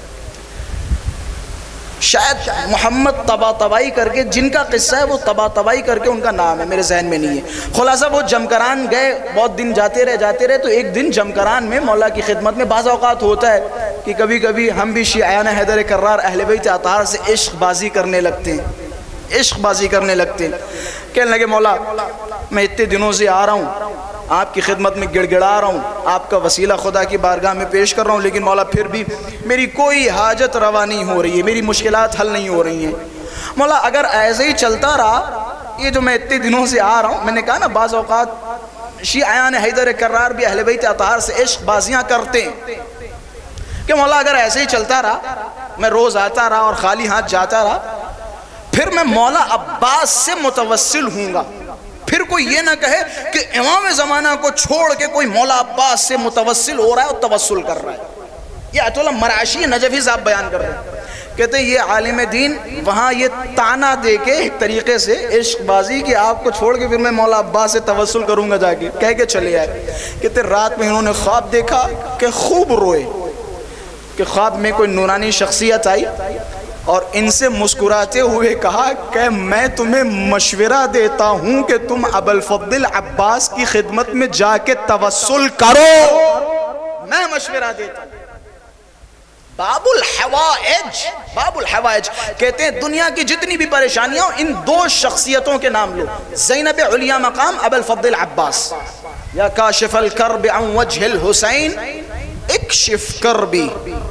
شاید محمد طباطبائی کر کے جن کا قصہ ہے وہ طباطبائی کر کے ان کا نام ہے، میرے ذہن میں نہیں ہے۔ خلاصہ وہ جمکران گئے، بہت دن جاتے رہے تو ایک دن جمکران میں مولا کی خدمت میں بعض اوقات ہوتا ہے کہ کبھی کبھی ہم بھی شیعیان حیدر کرار اہل بیت اطہار سے عشق بازی کرنے لگتے ہیں، کہنے لگے مولا میں اتنے دنوں سے آ رہا ہوں آپ کی خدمت میں گڑ گڑا رہا ہوں، آپ کا وسیلہ خدا کی بارگاہ میں پیش کر رہا ہوں، لیکن مولا پھر بھی میری کوئی حاجت روا نہیں ہو رہی ہے، میری مشکلات حل نہیں ہو رہی ہیں۔ مولا اگر ایسے ہی چلتا رہا، یہ جو میں اتنے دنوں سے آ رہا ہوں، میں نے کہا نا بعض اوقات شیعیان حیدر کرار بھی اہل بیت اطہار سے عشق بازیاں کرتے ہیں، کہ مولا اگر ایسے ہی چلتا رہا، میں روز آتا رہا اور خالی ہاتھ جاتا رہا، پھر میں مولا عباس سے متوسل ہوں گا، پھر کوئی یہ نہ کہے کہ امام زمانہ کو چھوڑ کے کوئی مولا عباس سے متوسل ہو رہا ہے اور توسل کر رہا ہے۔ یہ آیت اللہ مرعشی نجفی صاحب بیان کر رہے ہیں، کہتے ہیں یہ عالم دین وہاں یہ تانا دے کے ایک طریقے سے عشق بازی کہ آپ کو چھوڑ کے پھر میں مولا عباس سے توسل کروں گا جا کے، کہہ کے چلے آئے۔ کہتے رات میں انہوں نے خواب دیکھا کہ خوب روئے، کہ خواب میں کوئی نورانی شخصیت آئی اور ان سے مسکراتے ہوئے کہا کہ میں تمہیں مشورہ دیتا ہوں کہ تم ابوالفضل عباس کی خدمت میں جا کے توسل کرو، میں مشورہ دیتا ہوں۔ باب الحوائج، باب الحوائج کہتے ہیں دنیا کی جتنی بھی پریشانیاں ہوں ان دو شخصیتوں کے نام لو، زینب علیہ مقام ابو الفضل عباس، یا کاشف الکرب عن وجہ الحسین اکشف کربی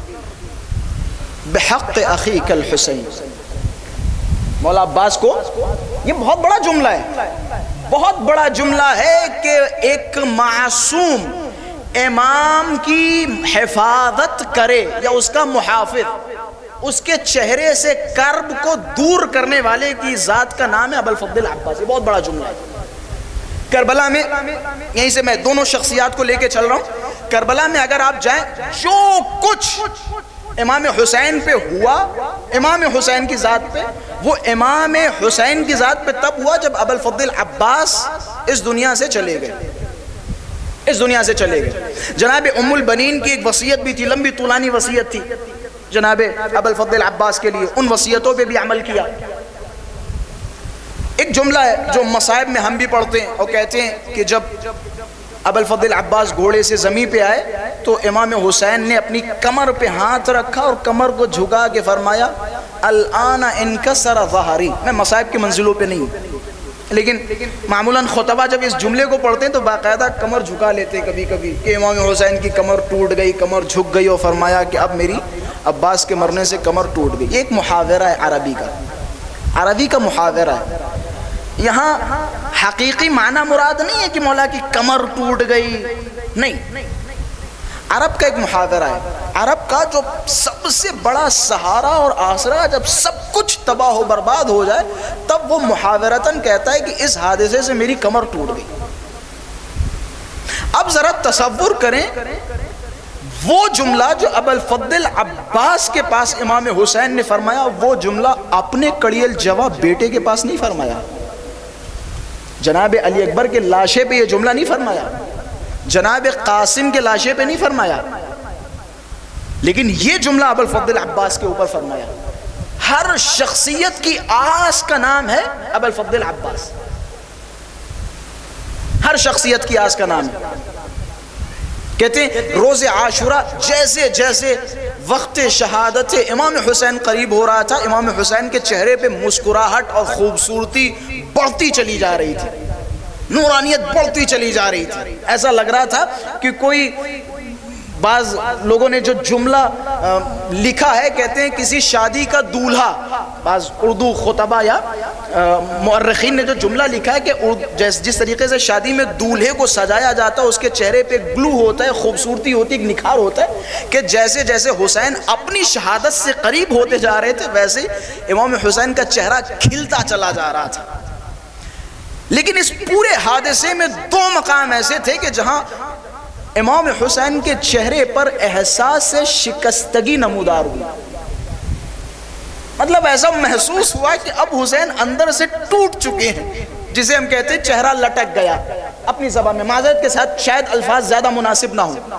بحق اخیک الحسین۔ مولا عباس کو یہ بہت بڑا جملہ ہے، بہت بڑا جملہ ہے کہ ایک معصوم امام کی حفاظت کرے یا اس کا محافظ، اس کے چہرے سے کرب کو دور کرنے والے کی ذات کا نام ہے ابو الفضل عباس۔ یہ بہت بڑا جملہ ہے۔ کربلا میں، یہیں سے میں دونوں شخصیات کو لے کے چل رہا ہوں، کربلا میں اگر آپ جائیں جو کچھ امام حسین پہ ہوا، امام حسین کی ذات پہ، وہ امام حسین کی ذات پہ تب ہوا جب ابو الفضل عباس اس دنیا سے چلے گئے، اس دنیا سے چلے گئے۔ جناب ام البنین کی ایک وصیت بھی تھی، لمبی طولانی وصیت تھی جناب ابو الفضل عباس کے لیے، ان وصیتوں پہ بھی عمل کیا۔ ایک جملہ ہے جو مصائب میں ہم بھی پڑھتے ہیں اور کہتے ہیں کہ جب ابو الفضل عباس گھوڑے سے زمین پہ آئے تو امام حسین نے اپنی کمر پہ ہاتھ رکھا اور کمر کو جھکا کے فرمایا الآن انکسر ظہری۔ میں مصائب کی منزلوں پہ نہیں ہوں، لیکن معمولاً خطبہ جب اس جملے کو پڑھتے ہیں تو باقاعدہ کمر جھکا لیتے ہیں کبھی کبھی کہ امام حسین کی کمر ٹوٹ گئی، کمر جھک گئی، اور فرمایا کہ اب میری عباس کے مرنے سے کمر ٹوٹ گئی۔ یہ ایک محاورہ ہے عربی کا، عربی کا محاورہ ہے۔ یہاں حقیقی معنی مراد نہیں ہے کہ مولا کی کمر ٹوٹ گئی، نہیں، عرب کا ایک محاورہ ہے۔ عرب کا جو سب سے بڑا سہارا اور آسرا جب سب کچھ تباہ و برباد ہو جائے تب وہ محاورتاً کہتا ہے کہ اس حادثے سے میری کمر ٹوٹ گئی۔ اب ذرا تصور کریں وہ جملہ جو ابو الفضل عباس کے پاس امام حسین نے فرمایا، وہ جملہ اپنے کڑیل جواب بیٹے کے پاس نہیں فرمایا، جناب علی اکبر کے لاشے پہ یہ جملہ نہیں فرمایا، جناب قاسم کے لاشے پہ نہیں فرمایا، لیکن یہ جملہ ابو الفضل عباس کے اوپر فرمایا۔ ہر شخصیت کی آس کا نام ہے ابو الفضل عباس، ہر شخصیت کی آس کا نام ہے۔ کہتے ہیں روز عاشورہ جیسے جیسے وقت شہادت امام حسین قریب ہو رہا تھا، امام حسین کے چہرے پہ مسکراہٹ اور خوبصورتی بڑھتی چلی جا رہی تھی، نورانیت بڑھتی چلی جا رہی تھی۔ ایسا لگ رہا تھا کہ کوئی، بعض لوگوں نے جو جملہ لکھا ہے کہتے ہیں کسی شادی کا دولہا، بعض اردو خطبہ یا مورخین نے جو جملہ لکھا ہے کہ جس طریقے سے شادی میں دولہے کو سجایا جاتا ہے، اس کے چہرے پہ گلو ہوتا ہے، خوبصورتی ہوتی ہے، ایک نکھار ہوتا ہے، کہ جیسے جیسے حسین اپنی شہادت سے قریب ہوتے جا رہے تھے ویسے امام حسین کا چہرہ کھلتا چلا جا رہا تھا۔ لیکن اس پورے حادثے میں دو مقام ایسے تھے کہ جہاں امام حسین کے چہرے پر احساس شکستگی نمودار ہوئی، مطلب ایسا محسوس ہوا کہ اب حسین اندر سے ٹوٹ چکے ہیں، جسے ہم کہتے ہیں چہرہ لٹک گیا۔ اپنی زبان میں معذرت کے ساتھ شاید الفاظ زیادہ مناسب نہ ہوں۔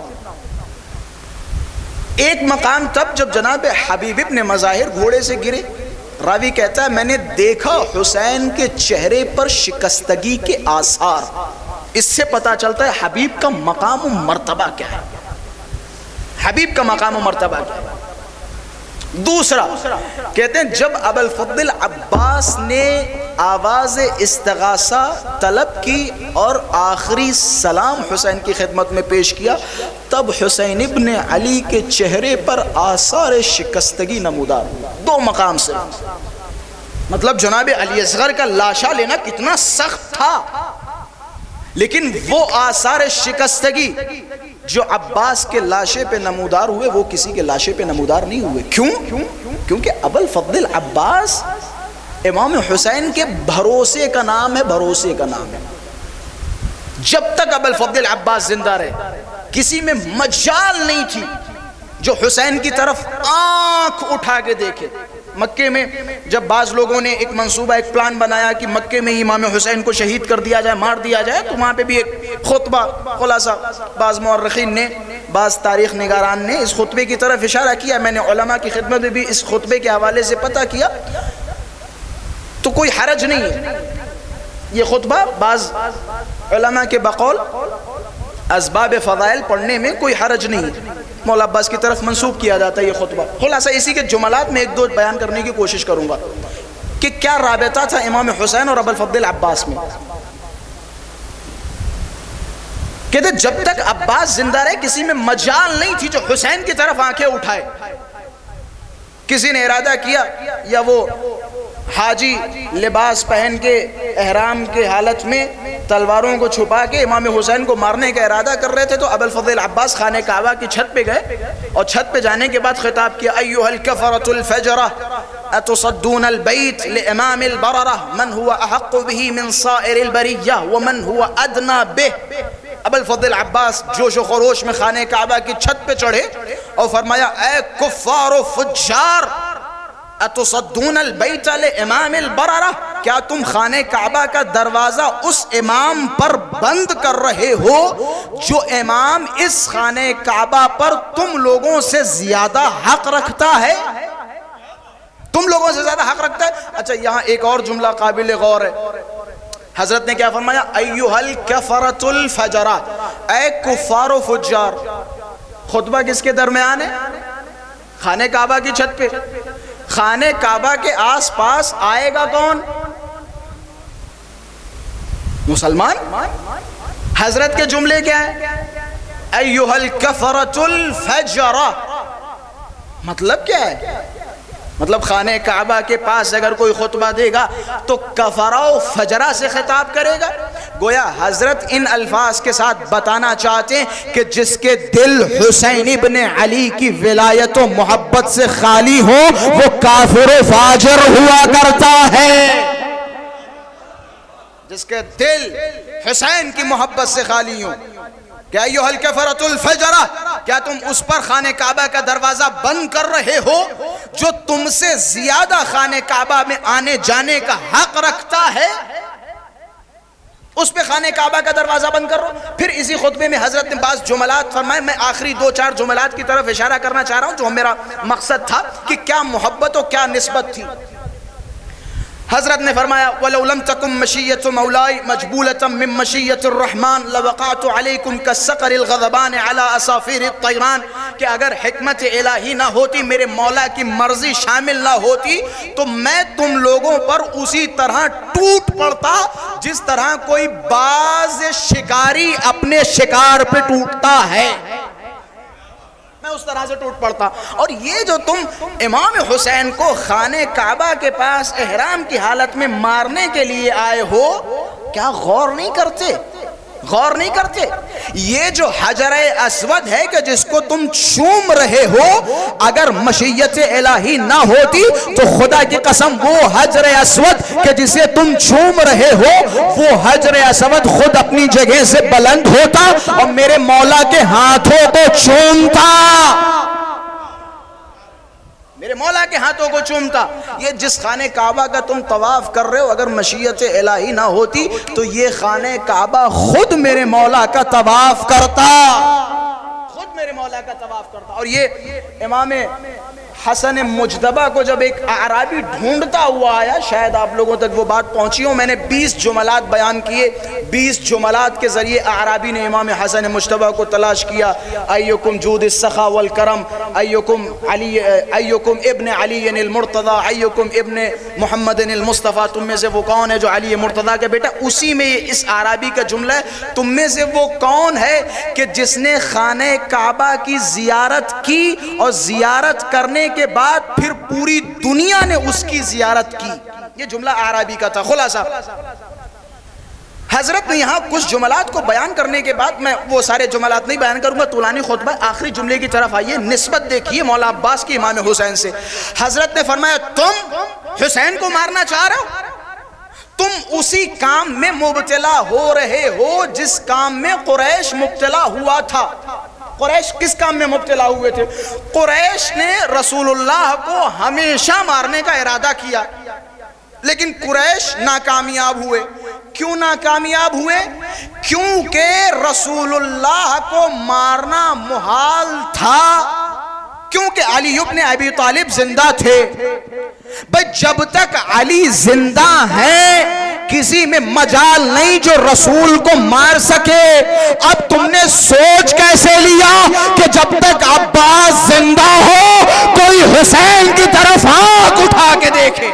ایک مقام تب جب جناب حبیب ابن مظاہر گھوڑے سے گرے، راوی کہتا ہے میں نے دیکھا حسین کے چہرے پر شکستگی کے آثار، اس سے پتا چلتا ہے حبیب کا مقام و مرتبہ کیا ہے، حبیب کا مقام و مرتبہ کیا ہے۔ دوسرا کہتے ہیں جب ابو الفضل عباس نے آواز استغاثہ طلب کی اور آخری سلام حسین کی خدمت میں پیش کیا، تب حسین ابن علی کے چہرے پر آثار شکستگی نمودار ہوا، دو مقام سے۔ مطلب جناب علی اصغر کا لاشا لینا کتنا سخت تھا، لیکن وہ آثار شکستگی جو عباس کے لاشے پہ نمودار ہوئے وہ کسی کے لاشے پہ نمودار نہیں ہوئے۔ کیوں؟ کیونکہ ابو الفضل عباس امام حسین کے بھروسے کا نام ہے، بھروسے کا نام ہے۔ جب تک ابو الفضل عباس زندہ رہے کسی میں مجال نہیں تھی جو حسین کی طرف آنکھ اٹھا کے دیکھے۔ مکے میں جب بعض لوگوں نے ایک منصوبہ، ایک پلان بنایا کہ مکے میں ہی امام حسین کو شہید کر دیا جائے، مار دیا جائے، تو وہاں پہ بھی ایک خطبہ، خلاصہ بعض مورخین نے، بعض تاریخ نگاران نے اس خطبے کی طرف اشارہ کیا۔ میں نے علماء کی خدمت میں بھی اس خطبے کے حوالے سے پتہ کیا، تو کوئی حرج نہیں ہے۔ یہ خطبہ بعض علماء کے بقول اسباب فضائل پڑھنے میں کوئی حرج نہیں ہے، مولا عباس کی طرف منسوب کیا جاتا ہے یہ خطبہ. خلاصہ اسی کے جملات میں ایک دو بیان کرنے کی کوشش کروں گا کہ کیا رابطہ تھا امام حسین اور ابو الفضل عباس میں. کہتے جب تک عباس زندہ رہے کسی میں مجال نہیں تھی جو حسین کی طرف آنکھیں اٹھائے. کسی نے ارادہ کیا یا وہ حاجی لباس پہن کے احرام کے حالت میں تلواروں کو چھپا کے امام حسین کو مارنے کا ارادہ کر رہے تھے تو ابو الفضل عباس خانہ کعبہ کی چھت پہ گئے اور چھت پہ جانے کے بعد خطاب کیا ایھا الکفرۃ الفجرہ اتصدون البیت لامام البررہ من هو احق به من صائر البریہ ومن هو ادنى به. ابو الفضل عباس جوش و خروش میں خانہ کعبہ کی چھت پہ چڑھے اور فرمایا اے کفار و فجار اتصدون البیت لامام البررہ، کیا تم خانہ کعبہ کا دروازہ اس امام پر بند کر رہے ہو جو امام اس خانہ کعبہ پر تم لوگوں سے زیادہ حق رکھتا ہے؟ تم لوگوں سے زیادہ حق رکھتا ہے. اچھا یہاں ایک اور جملہ قابل غور ہے. حضرت نے کیا فرمایا؟ ایھا الکفرۃ الفجرہ، اے کفار و فجار. خطبہ کس کے درمیان ہے؟ خانہ کعبہ کی چھت پہ. خانہ کعبہ کے آس پاس آئے گا کون؟ مسلمان. حضرت کے جملے کیا ہیں؟ ایھا الکفرۃ الفجرہ. مطلب کیا ہے؟ مطلب خانہ کعبہ کے پاس اگر کوئی خطبہ دے گا تو کفرہ و فجرہ سے خطاب کرے گا. گویا حضرت ان الفاظ کے ساتھ بتانا چاہتے ہیں کہ جس کے دل حسین ابن علی کی ولایت و محبت سے خالی ہو وہ کافر و فاجر ہوا کرتا ہے. جس کے دل حسین کی محبت سے خالی ہو. کہ ایھا الکفرۃ الفجرہ، کیا تم اس پر خانہ کعبہ کا دروازہ بند کر رہے ہو جو تم سے زیادہ خانہ کعبہ میں آنے جانے کا حق رکھتا ہے؟ اس پہ خانہ کعبہ کا دروازہ بند کر رہا ہو. پھر اسی خطبے میں حضرت نے بعض جملات فرمائے. میں آخری دو چار جملات کی طرف اشارہ کرنا چاہ رہا ہوں جو میرا مقصد تھا کہ کیا محبت و کیا نسبت تھی. حضرت نے فرمایا وَلَوْ لَمْ تَكُمْ مَشِيَّةُ مَوْلَائِ مَجْبُولَةً مِّن مَشِيَّةِ الرَّحْمَانِ لَوَقَعْتُ عَلَيْكُمْ كَالسَّقَرِ الْغَضَبَانِ عَلَىٰ أَصَافِيرِ الطَّيْرَانِ. کہ اگر حکمت الہی نہ ہوتی، میرے مولا کی مرضی شامل نہ ہوتی تو میں تم لوگوں پر اسی طرح ٹوٹ پڑتا جس طرح کوئی باز شکاری اپنے شکار پہ ٹوٹتا ہے. میں اس طرح سے ٹوٹ پڑتا. اور یہ جو تم امام حسین کو خانہ کعبہ کے پاس احرام کی حالت میں مارنے کے لیے آئے ہو، کیا غور نہیں کرتے؟ غور نہیں کرتے؟ یہ جو حجر اسود ہے کہ جس کو تم چوم رہے ہو، اگر مشیت الہی نہ ہوتی تو خدا کی قسم وہ حجر اسود کہ جسے تم چوم رہے ہو وہ حجر اسود خود اپنی جگہ سے بلند ہوتا اور میرے مولا کے ہاتھوں کو چومتا. میرے مولا کے ہاتھوں کو چومتا. یہ جس خانہ کعبہ کا تم طواف کر رہے ہو اگر مشیت الہی نہ ہوتی تو یہ خانہ کعبہ خود میرے مولا کا طواف کرتا. خود میرے مولا کا طواف کرتا. اور یہ امام حسن مجتبیٰ کو جب ایک اعرابی ڈھونڈتا ہوا آیا، شاید آپ لوگوں تک وہ بات پہنچی ہو، میں نے 20 جملات بیان کیے. 20 جملات کے ذریعے اعرابی نے امام حسن مجتبیٰ کو تلاش کیا. ایکم جود السخا والکرم، ایکم ابن علی المرتضی، ایکم ابن محمد المصطفیٰ، تم میں سے وہ کون ہے جو علی مرتضی کا بیٹا. اسی میں اس اعرابی کا جملہ ہے، تم میں سے وہ کون ہے کہ جس نے خانہ کعبہ کی زیارت کی اور زیارت کرنے کے بعد پھر پوری دنیا نے اس کی زیارت کی. یہ جملہ اعرابی کا تھا. خلاصہ حضرت نے یہاں کچھ جملات کو بیان کرنے کے بعد، میں وہ سارے جملات نہیں بیان کروں گا، طولانی خطبہ. آخری جملے کی طرف آئیے، نسبت دیکھیے مولا عباس کی امام حسین سے. حضرت نے فرمایا تم حسین کو مارنا چاہ رہے ہو، تم اسی کام میں مبتلا ہو رہے ہو جس کام میں قریش مبتلا ہوا تھا. قریش کس کام میں مبتلا ہوئے تھے؟ قریش نے رسول اللہ کو ہمیشہ مارنے کا ارادہ کیا لیکن قریش ناکامیاب ہوئے. کیوں ناکامیاب ہوئے؟ کیونکہ رسول اللہ کو مارنا محال تھا، کیونکہ علی ابن ابی طالب زندہ تھے. بھئی جب تک علی زندہ ہے کسی میں مجال نہیں جو رسول کو مار سکے. اب تم نے سوچ کیسے لیا کہ جب تک عباس زندہ ہو کوئی حسین کی طرف آنکھ اٹھا کے دیکھے؟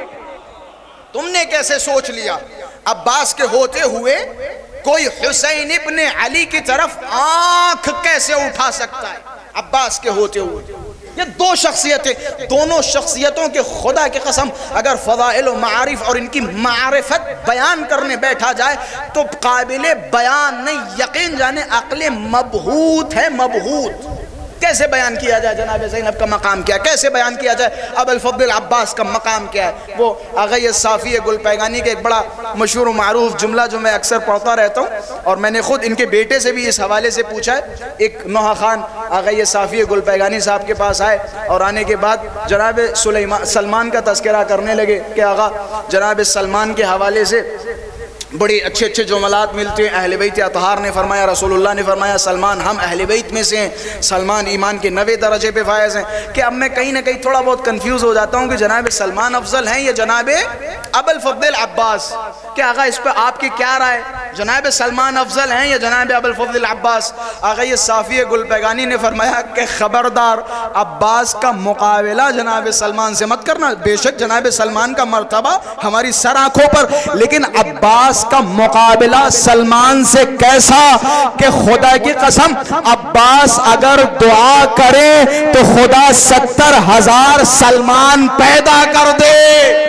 تم نے کیسے سوچ لیا؟ عباس کے ہوتے ہوئے کوئی حسین ابن علی کی طرف آنکھ کیسے اٹھا سکتا ہے؟ عباس کے ہوتے ہوئے یہ دو شخصیتیں، دونوں شخصیتوں کے خدا کی قسم اگر فضائل و معارف اور ان کی معرفت بیان کرنے بیٹھا جائے تو قابل بیان نہیں، یقین جانے عقل مبہوت ہے، مبہوت. کیسے بیان کیا جائے جناب زینب کا مقام کیا ہے؟ کیسے بیان کیا جائے ابو الفضل عباس کا مقام کیا ہے؟ وہ آغا صافی گل پیگانی کے ایک بڑا مشہور و معروف جملہ جو میں اکثر پڑھتا رہتا ہوں اور میں نے خود ان کے بیٹے سے بھی اس حوالے سے پوچھا ہے. ایک نوحہ خان آغا صافی گل پیگانی صاحب کے پاس آئے اور آنے کے بعد جناب سلمان کا تذکرہ کرنے لگے کہ آغا جناب سلمان کے حوالے سے بڑی اچھے اچھے جملات ملتے ہیں. اہل بیت اطہار نے فرمایا، رسول اللہ نے فرمایا سلمان ہم اہل بیت میں سے ہیں، سلمان ایمان کے 90 درجے پہ فائز ہیں. کہ اب میں کہیں نہ کہیں تھوڑا بہت کنفیوز ہو جاتا ہوں کہ جناب سلمان افضل ہیں یا جناب ابو الفضل عباس؟ کہ آقا اس پہ آپ کی کیا رائے؟ جناب سلمان افضل ہیں یا جناب ابو الفضل عباس؟ آقا یہ صافی گل پیگانی نے فرمایا کہ خبردار عباس کا مقابلہ جناب سلمان سے مت کرنا. بے شک جناب سلمان کا مرتبہ ہماری سر آنکھوں پر، لیکن عباس کا مقابلہ سلمان سے کیسا کہ خدا کی قسم عباس اگر دعا کرے تو خدا 70,000 سلمان پیدا کر دے.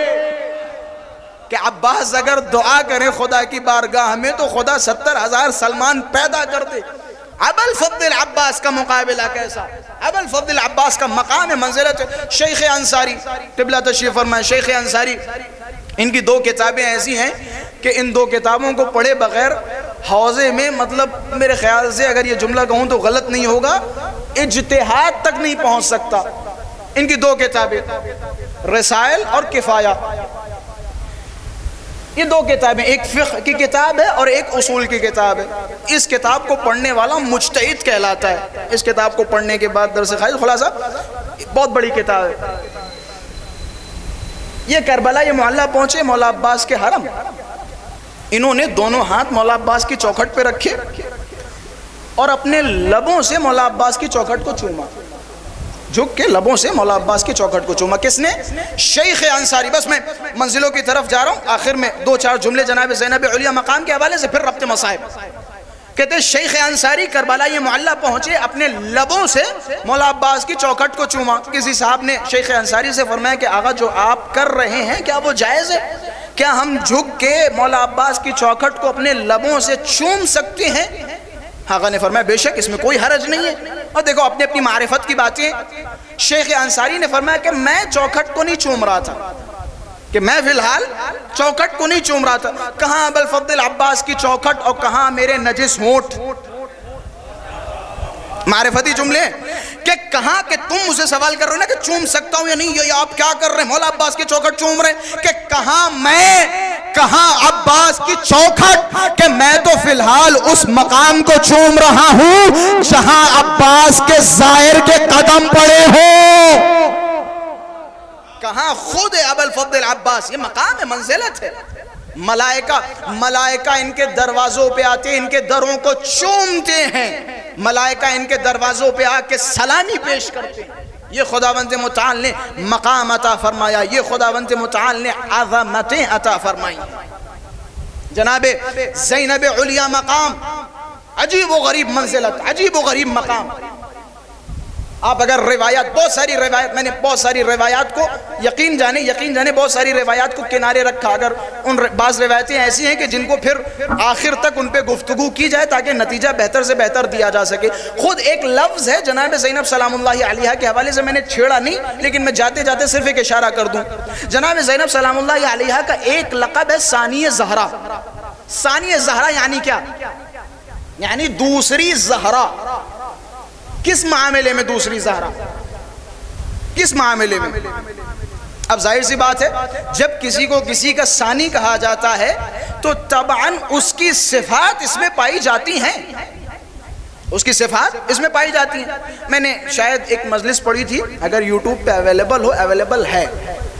کہ عباس اگر دعا کرے خدا کی بارگاہ میں تو خدا 70,000 سلمان پیدا کر دے. ابو الفضل عباس کا مقابلہ کیسا؟ ابو الفضل عباس کا مقام منزلت شیخ انصاری قبلہ تشریف فرمائے. شیخ انصاری ان کی 2 کتابیں ایسی ہیں کہ ان 2 کتابوں کو پڑھے بغیر حوضے میں مطلب میرے خیال سے اگر یہ جملہ کہوں تو غلط نہیں ہوگا اجتہاد تک نہیں پہنچ سکتا. ان کی 2 کتابیں رسائل اور کفایہ، یہ 2 کتابیں، ایک فقہ کی کتاب ہے اور ایک اصول کی کتاب ہے. اس کتاب کو پڑھنے والا مجتہد کہلاتا ہے. اس کتاب کو پڑھنے کے بعد درس خلاصہ بہت بڑی کتاب ہے. یہ کربلا یہ محلہ پہنچے مولا عباس کے حرم، انہوں نے دونوں ہاتھ مولا عباس کی چوکھٹ پہ رکھے اور اپنے لبوں سے مولا عباس کی چوکھٹ کو چوما، جھک کے لبوں سے مولا عباس کی چوکھٹ کو چوما. کس نے؟ شیخ انصاری. بس میں منزلوں کی طرف جا رہا ہوں، آخر میں 2-4 جملے جناب زینب علیہ مقام کے حوالے سے پھر ربط مصائب. کہتے ہیں شیخ انصاری کربلا یہ محلہ پہنچے، اپنے لبوں سے مولا عباس کی چوکھٹ کو چوما. کسی صاحب نے شیخ انصاری سے فرمایا کہ آقا جو آپ کر رہے ہیں کیا وہ جائز ہے؟ کیا ہم جھک کے مولا عباس کی چوکھٹ کو اپنے لبوں سے چوم سکتے ہیں؟ آقا نے فرمایا بے شک اس میں کوئی حرج نہیں ہے. اور دیکھو اپنی اپنی معرفت کی باتیں. شیخ انصاری نے فرمایا کہ میں چوکھٹ کو نہیں چوم رہا تھا، کہ میں فی الحال چوکھٹ کو نہیں چوم رہا تھا. کہاں ابو الفضل عباس کی چوکھٹ اور کہاں میرے نجس ہونٹ؟ معرفتی جملے کہ کہاں کہ تم مجھے سوال کر رہے ہو نا کہ چوم سکتا ہوں یا نہیں، یہ آپ کیا کر رہے ہیں؟ مولا عباس کی چوکھٹ چوم رہے ہیں. کہ کہاں میں، کہاں عباس کی چوکھٹ، کہ میں تو فی الحال اس مقام کو چوم رہا ہوں جہاں عباس کے ظاہر کے قدم پڑے ہو. کہاں خود ابو الفضل عباس، یہ مقام ہے، منزلت ہے. ملائکہ ان کے دروازوں پہ آتے ہیں، ان کے دروں کو چومتے ہیں. ملائکہ ان کے دروازوں پہ آ کے سلامی پیش کرتے ہیں. یہ خداوند متعال نے مقام عطا فرمایا، یہ خداوند متعال نے عظمتیں عطا فرمائی. جناب زینب علیہ مقام عجیب و غریب منزلت، عجیب و غریب مقام. آپ اگر روایات، بہت ساری روایات، میں نے بہت ساری روایات کو یقین جانے بہت ساری روایات کو کنارے رکھا. اگر ان بعض روایتیں ایسی ہیں کہ جن کو پھر آخر تک ان پہ گفتگو کی جائے تاکہ نتیجہ بہتر سے بہتر دیا جا سکے. خود ایک لفظ ہے جناب زینب سلام اللہ علیہا کے حوالے سے، میں نے چھیڑا نہیں لیکن میں جاتے جاتے صرف ایک اشارہ کر دوں. جناب زینب سلام اللہ علیہا کا ایک لقب ہے ثانی زہرا. ثانی زہرا یعنی کیا؟ یعنی دوسری زہرا. کس معاملے میں دوسری زہرا؟ کس معاملے میں؟ اب ظاہر سی بات ہے جب کسی کو کسی کا ثانی کہا جاتا ہے تو طبعاً اس کی صفات اس میں پائی جاتی ہیں، اس کی صفات اس میں پائی جاتی ہیں. میں نے شاید ایک مجلس پڑھی تھی، اگر یوٹیوب پہ اویلیبل ہو، اویلیبل ہے،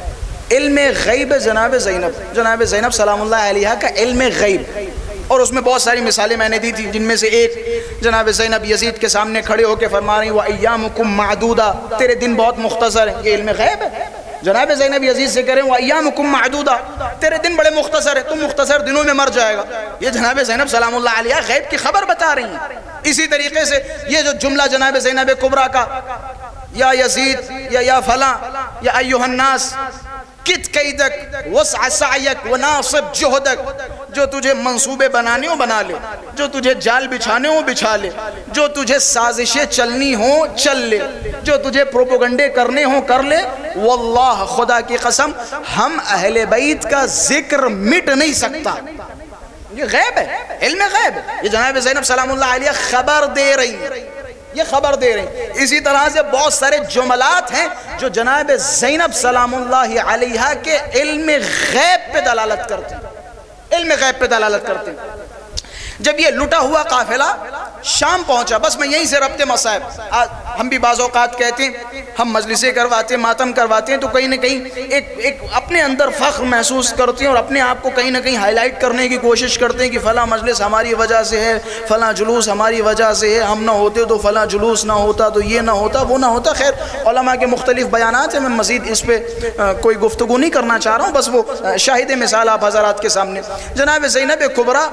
علم غیب جناب زینب سلام اللہ علیہا کا علم غیب، اور اس میں بہت ساری مثالیں میں نے دی تھی، جن میں سے ایک جناب زینب یزید کے سامنے کھڑے ہو کے فرما رہی وَأَيَّامُكُمْ مَعْدُودَةٌ، تیرے دن بہت مختصر ہیں، یہ علم غیب ہے۔ جناب زینب یزید سے کریں وَأَيَّامُكُمْ مَعْدُودَةٌ، تیرے دن بڑے مختصر ہیں، تم مختصر دنوں میں مر جائے گا۔ یہ جناب زینب سلام اللہ علیہا غیب کی خبر بتا رہی ہیں۔ اسی طریقے سے یہ جو جملہ جناب زینب کبریٰ کا یا یزید یا فلاں یا ایھا الناس کت قیدک وسع سعیک وناصب جہدک، جو تجھے منصوبے بنانے ہو بنا لے، جو تجھے جال بچھانے ہو بچھا لے، جو تجھے سازشیں چلنی ہو چل لے، جو تجھے پروپیگنڈے کرنے ہو کر لے، واللہ خدا کی قسم ہم اہل بیت کا ذکر مٹ نہیں سکتا۔ یہ غیب ہے، علم غیب ہے، یہ جناب زینب سلام اللہ علیہ خبر دے رہی ہیں، یہ خبر دے رہے ہیں۔ اسی طرح سے بہت سارے جملات ہیں جو جناب زینب سلام اللہ علیہا کے علم غیب پہ دلالت کرتے ہیں، علم غیب پہ دلالت کرتے ہیں۔ جب یہ لٹا ہوا قافلہ شام پہنچا، بس میں یہیں سے ربط مصائب، ہم بھی بعض اوقات کہتے ہیں ہم مجلسیں کرواتے ہیں، ماتم کرواتے ہیں، تو کہیں نہ کہیں ایک اپنے اندر فخر محسوس کرتے ہیں اور اپنے آپ کو کہیں نہ کہیں ہائی لائٹ کرنے کی کوشش کرتے ہیں کہ فلاں مجلس ہماری وجہ سے ہے، فلاں جلوس ہماری وجہ سے ہے، ہم نہ ہوتے تو فلاں جلوس نہ ہوتا، تو یہ نہ ہوتا، وہ نہ ہوتا۔ خیر علماء کے مختلف بیانات ہیں، میں مزید اس پہ کوئی گفتگو نہیں کرنا چاہ رہا ہوں، بس وہ شاہد مثال آپ حضرات کے سامنے۔ جناب زینب کبریٰ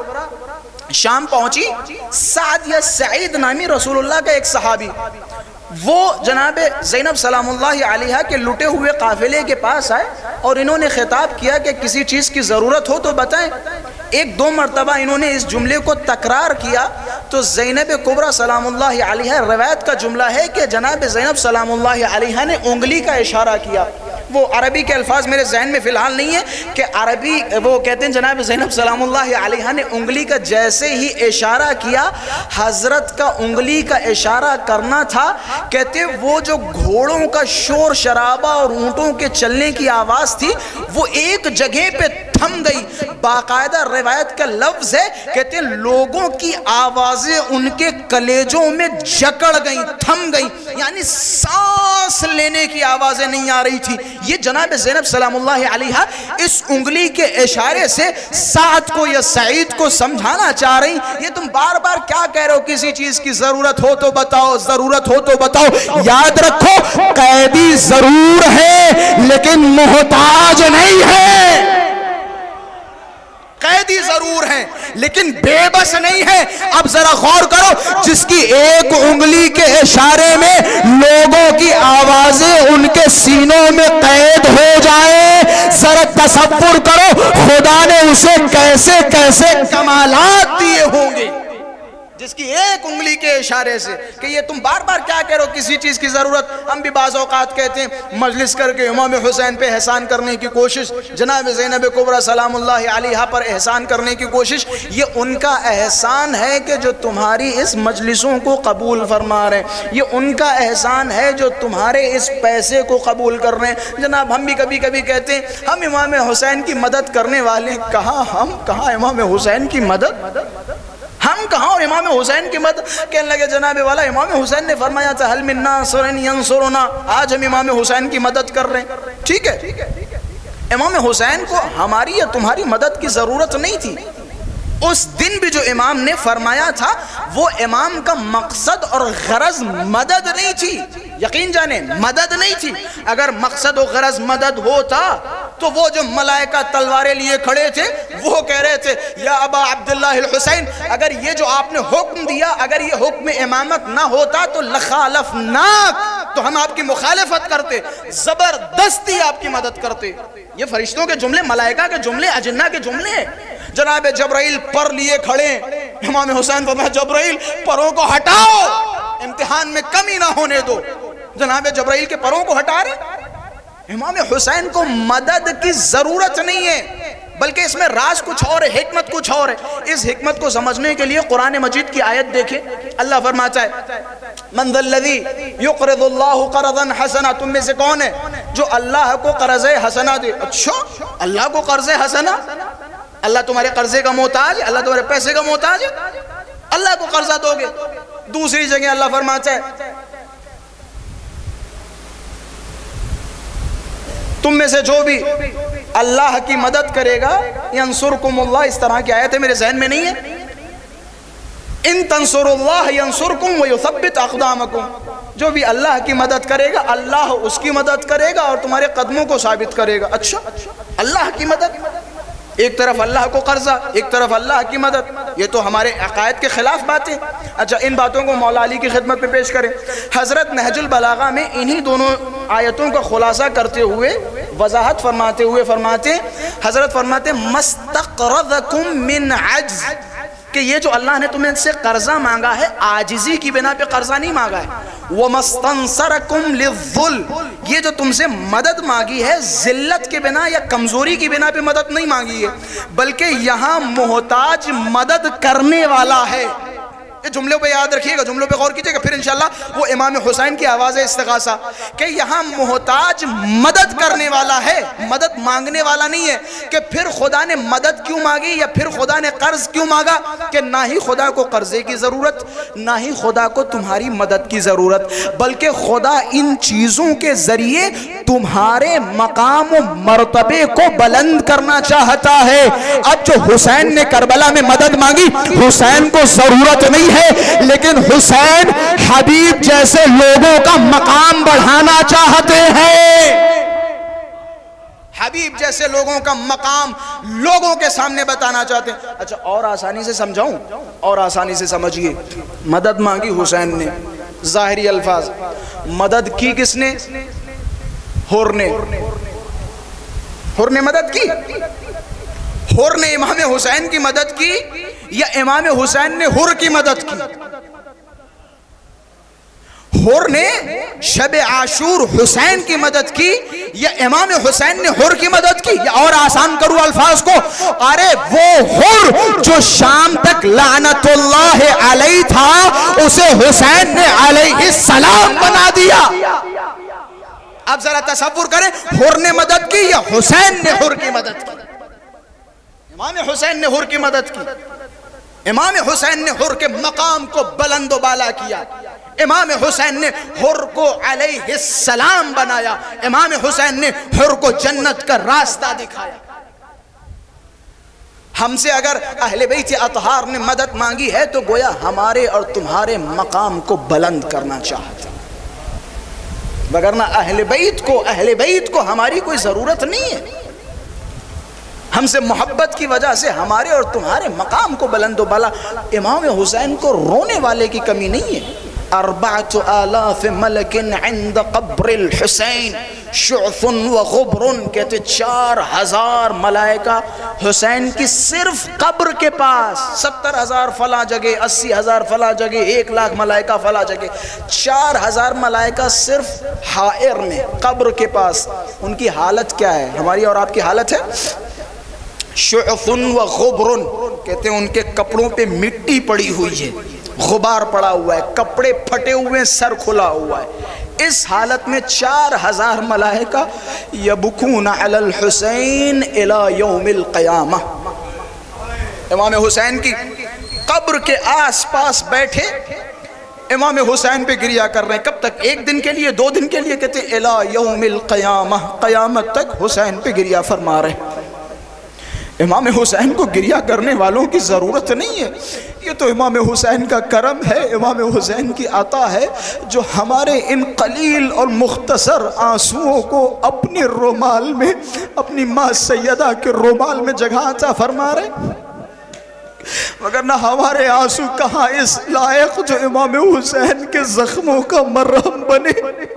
شام پہنچی، سعد یا سعید نامی رسول اللہ کا ایک صحابی، وہ جناب زینب سلام اللہ علیہا کے لٹے ہوئے قافلے کے پاس آئے اور انہوں نے خطاب کیا کہ کسی چیز کی ضرورت ہو تو بتائیں۔ ایک دو مرتبہ انہوں نے اس جملے کو تکرار کیا تو زینب کبریٰ سلام اللہ علیہا، روایت کا جملہ ہے کہ جناب زینب سلام اللہ علیہا نے انگلی کا اشارہ کیا۔ وہ عربی کے الفاظ میرے ذہن میں فی الحال نہیں ہے کہ عربی وہ کہتے ہیں جناب زینب سلام اللہ علیہا نے انگلی کا جیسے ہی اشارہ کیا، حضرت کا انگلی کا اشارہ کرنا تھا، کہتے وہ جو گھوڑوں کا شور شرابہ اور اونٹوں کے چلنے کی آواز تھی وہ ایک جگہ پہ تھم گئی۔ باقاعدہ روایت کا لفظ ہے، کہتے ہیں لوگوں کی آوازیں ان کے کلیجوں میں جکڑ گئیں، تھم گئیں، یعنی سانس لینے کی آوازیں نہیں آ رہی تھی۔ یہ جناب زینب سلام اللہ علیہا اس انگلی کے اشارے سے سعد کو یا سعید کو سمجھانا چاہ رہی، یہ تم بار بار کیا کہہ رہے ہو، کسی چیز کی ضرورت ہو تو بتاؤ، ضرورت ہو تو بتاؤ۔ یاد رکھو قیدی ضرور ہے لیکن محتاج نہیں ہے، قیدی ضرور ہیں لیکن بے بس نہیں ہے۔ اب ذرا غور کرو، جس کی ایک انگلی کے اشارے میں لوگوں کی آوازیں ان کے سینوں میں قید ہو جائیں، ذرا تصور کرو خدا نے اسے کیسے کیسے کمالات دیے ہوں گے، جس کی ایک انگلی کے اشارے سے۔ کہ یہ تم بار بار کیا کہہ رہو کسی چیز کی ضرورت، ہم بھی بعض اوقات کہتے ہیں مجلس کر کے امام حسین پہ احسان کرنے کی کوشش، جناب زینب کبریٰ سلام اللہ علیہا پر احسان کرنے کی کوشش، یہ ان کا احسان ہے کہ جو تمہاری اس مجلسوں کو قبول فرما رہے ہیں، یہ ان کا احسان ہے جو تمہارے اس پیسے کو قبول کر رہے ہیں۔ جناب ہم بھی کبھی کبھی کہتے ہیں ہم امام حسین کی مدد کرنے والے ہیں، کہاں امام حسین کی مدد، ہم کہاں اور امام حسین کی مدد۔ کہنے لگے جناب والا امام حسین نے فرمایا تھا حل من ناصر ینصرنا، آج ہم امام حسین کی مدد کر رہے ہیں، ٹھیک ہے۔ امام حسین کو ہماری یا تمہاری مدد کی ضرورت نہیں تھی۔ اس دن بھی جو امام نے فرمایا تھا وہ امام کا مقصد اور غرض مدد نہیں تھی، یقین جانیں مدد نہیں تھی۔ اگر مقصد و غرض مدد ہوتا تو وہ جو ملائکہ تلواریں لیے کھڑے تھے وہ کہہ رہے تھے یا ابا عبداللہ الحسین، اگر یہ جو آپ نے حکم دیا، اگر یہ حکم امامت نہ ہوتا تو لخالفناک، تو ہم آپ کی مخالفت کرتے، زبردستی آپ کی مدد کرتے۔ یہ فرشتوں کے جملے، ملائکہ کے جملے، اجنہ کے جملے ہیں۔ جناب جبرائیل پر لیے کھڑے، امام حسین فرمایا جبرائیل پروں کو ہٹاؤ، امتحان میں کمی نہ ہونے دو۔ جناب جبرائیل کے پروں کو ہٹا رہے۔ امام حسین کو مدد کی ضرورت نہیں ہے، بلکہ اس میں راز کچھ اور ہے، حکمت کچھ اور ہے۔ اس حکمت کو سمجھنے کے لیے قرآن مجید کی آیت دیکھیں، اللہ فرماتا ہے من ذا الذی یقرض اللہ قرضا حسنا، تم میں سے کون ہے جو اللہ کو قرض حسنا دے؟ اچھا اللہ کو قرض حسنا، اللہ تمہارے قرضے کا محتاج ہے، اللہ تمہارے پیسے کا محتاج ہے، اللہ کو قرضہ دو گے۔ دوسری جگہ اللہ فرماتا ہے تم میں سے جو بھی اللہ کی مدد کرے گا ینصرکم اللہ، اس طرح کی آیت ہے میرے ذہن میں نہیں ہے، ان تنصروا اللہ ینصرکم ویثبت اقدامکم، جو بھی اللہ کی مدد کرے گا اللہ اس کی مدد کرے گا اور تمہارے قدموں کو ثابت کرے گا۔ اچھا، اللہ کی مدد، ایک طرف اللہ کو قرضہ، ایک طرف اللہ کی مدد، یہ تو ہمارے عقائد کے خلاف باتیں۔ اچھا، ان باتوں کو مولا علی کی خدمت میں پیش کریں۔ حضرت نہج البلاغہ میں انہی دونوں آیتوں کا خلاصہ کرتے ہوئے وضاحت فرماتے ہوئے فرماتے، حضرت فرماتے مستقرضکم من عجز، کہ یہ جو اللہ نے تمہیں سے قرضہ مانگا ہے عاجزی کی بنا پہ قرضہ نہیں مانگا ہے، وَمَسْتَنْصَرَكُمْ لِلظُّلْمِ، یہ جو تم سے مدد مانگی ہے ذلت کے بنا یا کمزوری کی بنا پہ مدد نہیں مانگی ہے، بلکہ یہاں محتاج مدد کرنے والا ہے۔ یہ جملوں پہ یاد رکھیے گا، جملوں پہ غور کیجئے گا، پھر انشاءاللہ وہ امام حسین کی آواز استغاثہ، کہ یہاں محتاج مدد کرنے والا ہے، مدد مانگنے والا نہیں ہے، کہ پھر خدا نے مدد کیوں مانگی یا پھر خدا نے قرض کیوں مانگا، کہ نہ ہی خدا کو قرضے کی ضرورت، نہ ہی خدا کو تمہاری مدد کی ضرورت، بلکہ خدا ان چیزوں کے ذریعے تمہارے مقام و مرتبے کو بلند کرنا چاہتا ہے۔ اب جو حسین نے کربلا میں مدد مانگی، حسین کو ضرورت نہیں ہے، لیکن حسین حبیب جیسے لوگوں کا مقام بڑھانا چاہتے ہیں، حبیب جیسے لوگوں کا مقام لوگوں کے سامنے بتانا چاہتے ہیں۔ اچھا، اور آسانی سے سمجھاؤں، اور آسانی سے سمجھئے، مدد مانگی حسین نے، ظاہری الفاظ، مدد کی کس نے؟ حر نے، حر نے مدد کی، حر نے امام حسین کی مدد کی یا امام حسین نے حر کی مدد کی؟ حر نے شب عاشور حسین کی مدد کی یا امام حسین نے حر کی مدد کی؟ یا اور آسان کرو الفاظ کو، ارے وہ حر جو شام تک لعنت اللہ علیہ تھا اسے حسین نے علیہ السلام بنا دیا۔ اب ذرا تصور کریں، حر نے مدد کی یا حسین نے حر کی مدد کی؟ امام حسین نے حر کی مدد کی، امام حسین نے حر کے مقام کو بلند و بالا کیا، امام حسین نے حر کو علیہ السلام بنایا، امام حسین نے حر کو جنت کا راستہ دکھایا۔ ہم سے اگر اہل بیت اطہار نے مدد مانگی ہے تو گویا ہمارے اور تمہارے مقام کو بلند کرنا چاہتے ہیں، وگرنہ اہل بیت کو ہماری کوئی ضرورت نہیں ہے، ہم سے محبت کی وجہ سے ہمارے اور تمہارے مقام کو بلند و بالا۔ امام حسین کو رونے والے کی کمی نہیں ہے۔ 4000 ملک عند قبر الحسین شعث و غبر، کہتے 4000 ملائکہ حسین کی صرف قبر کے پاس، 70,000 فلاں جگہ، 80,000 فلاں جگہ، 1,00,000 ملائکہ فلاں جگہ، 4000 ملائکہ صرف حائر میں قبر کے پاس۔ ان کی حالت کیا ہے؟ ہماری اور آپ کی حالت ہے شعث و غبر، کہتے ہیں ان کے کپڑوں پہ مٹی پڑی ہوئی ہے، غبار پڑا ہوا ہے، کپڑے پھٹے ہوئے، سر کھلا ہوا ہے۔ اس حالت میں 4000 ملائکہ یبکون علی الحسین الی یوم القیامہ، امام حسین کی قبر کے آس پاس بیٹھے امام حسین پہ گریہ کر رہے ہیں۔ کب تک؟ 1 دن کے لیے، 2 دن کے لیے، کہتے ہیں الی یوم القیامہ، قیامت تک حسین پہ گریہ فرما رہے ہیں۔ امام حسین کو گریہ کرنے والوں کی ضرورت نہیں ہے، یہ تو امام حسین کا کرم ہے، امام حسین کی عطا ہے جو ہمارے ان قلیل اور مختصر آنسوؤں کو اپنے رومال میں، اپنی ماں سیدہ کے رومال میں جگہ عطا فرما رہے، وگرنہ ہمارے آنسو کہاں اس لائق جو امام حسین کے زخموں کا مرہم بنے۔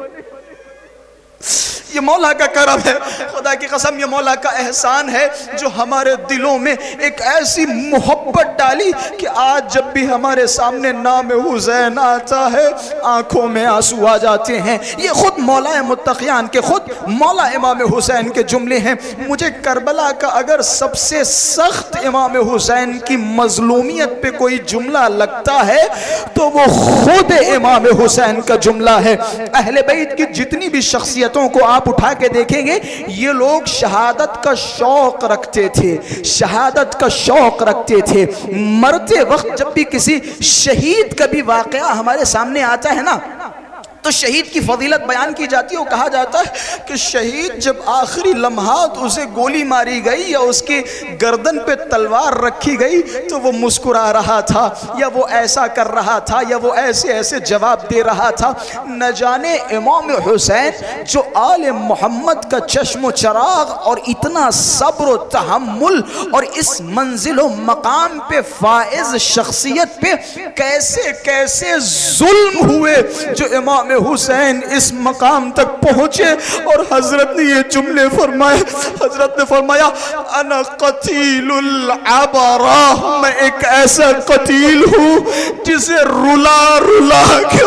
یہ مولا کا کرم ہے، خدا کی قسم یہ مولا کا احسان ہے جو ہمارے دلوں میں ایک ایسی محبت ڈالی کہ آج جب بھی ہمارے سامنے نام حسین آتا ہے آنکھوں میں آنسو آ جاتے ہیں۔ یہ خود مولا متقیان کے، خود مولا امام حسین کے جملے ہیں۔ مجھے کربلا کا اگر سب سے سخت امام حسین کی مظلومیت پہ کوئی جملہ لگتا ہے تو وہ خود امام حسین کا جملہ ہے۔ اہل بیت کی جتنی بھی شخصیتوں کو آپ اٹھا کے دیکھیں گے، یہ لوگ شہادت کا شوق رکھتے تھے، شہادت کا شوق رکھتے تھے۔ مرتے وقت جب بھی کسی شہید کا بھی واقعہ ہمارے سامنے آتا ہے نا تو شہید کی فضیلت بیان کی جاتی ہے، وہ کہا جاتا ہے کہ شہید جب آخری لمحات اسے گولی ماری گئی یا اس کی گردن پہ تلوار رکھی گئی تو وہ مسکرا رہا تھا، یا وہ ایسا کر رہا تھا، یا وہ ایسے ایسے جواب دے رہا تھا۔ نہ جانے امام حسین جو آل محمد کا چشم و چراغ اور اتنا صبر و تحمل اور اس منزل و مقام پہ فائز شخصیت پہ کیسے کیسے ظلم ہوئے جو امام حسین اس مقام تک پہنچے، اور حضرت نے یہ جملے فرمائے۔ حضرت نے فرمایا انا قتیل العبرہ، میں ایک ایسا قتیل ہوں جسے رلا رلا کے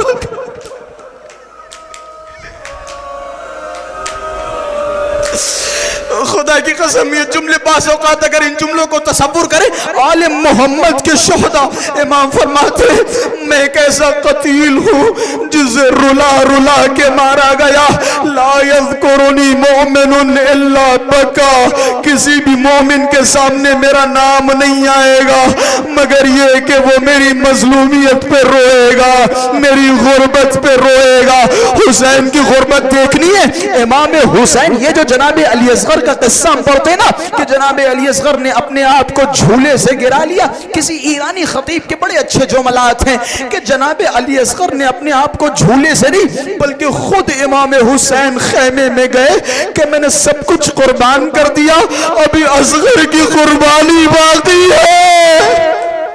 خدا کی قسم یہ جملے بعض اوقات اگر ان جملوں کو تصور کریں، آل محمد کے شہداء امام فرماتے ہیں میں ایک ایسا قتیل ہوں جسے رلا رلا کے مارا گیا۔ لا یذکرنی مومن الا بکا، کسی بھی مومن کے سامنے میرا نام نہیں آئے گا مگر یہ کہ وہ میری مظلومیت پہ روئے گا، میری غربت پہ روئے گا۔ حسین کی غربت دیکھنی ہے؟ امام حسین، یہ جو جناب علی اصغر کا قصہ ہم پڑھتے ہیں نا کہ جناب علی اصغر نے اپنے آپ کو جھولے سے گرا لیا، کسی ایرانی خطیب کے بڑے اچھے جملات ہیں کہ جناب علی اصغر نے اپنے آپ کو جھولے سے نہیں بلکہ خود امام حسین خیمے میں گئے کہ میں نے سب کچھ قربان کر دیا، ابھی اصغر کی قربانی باقی ہے،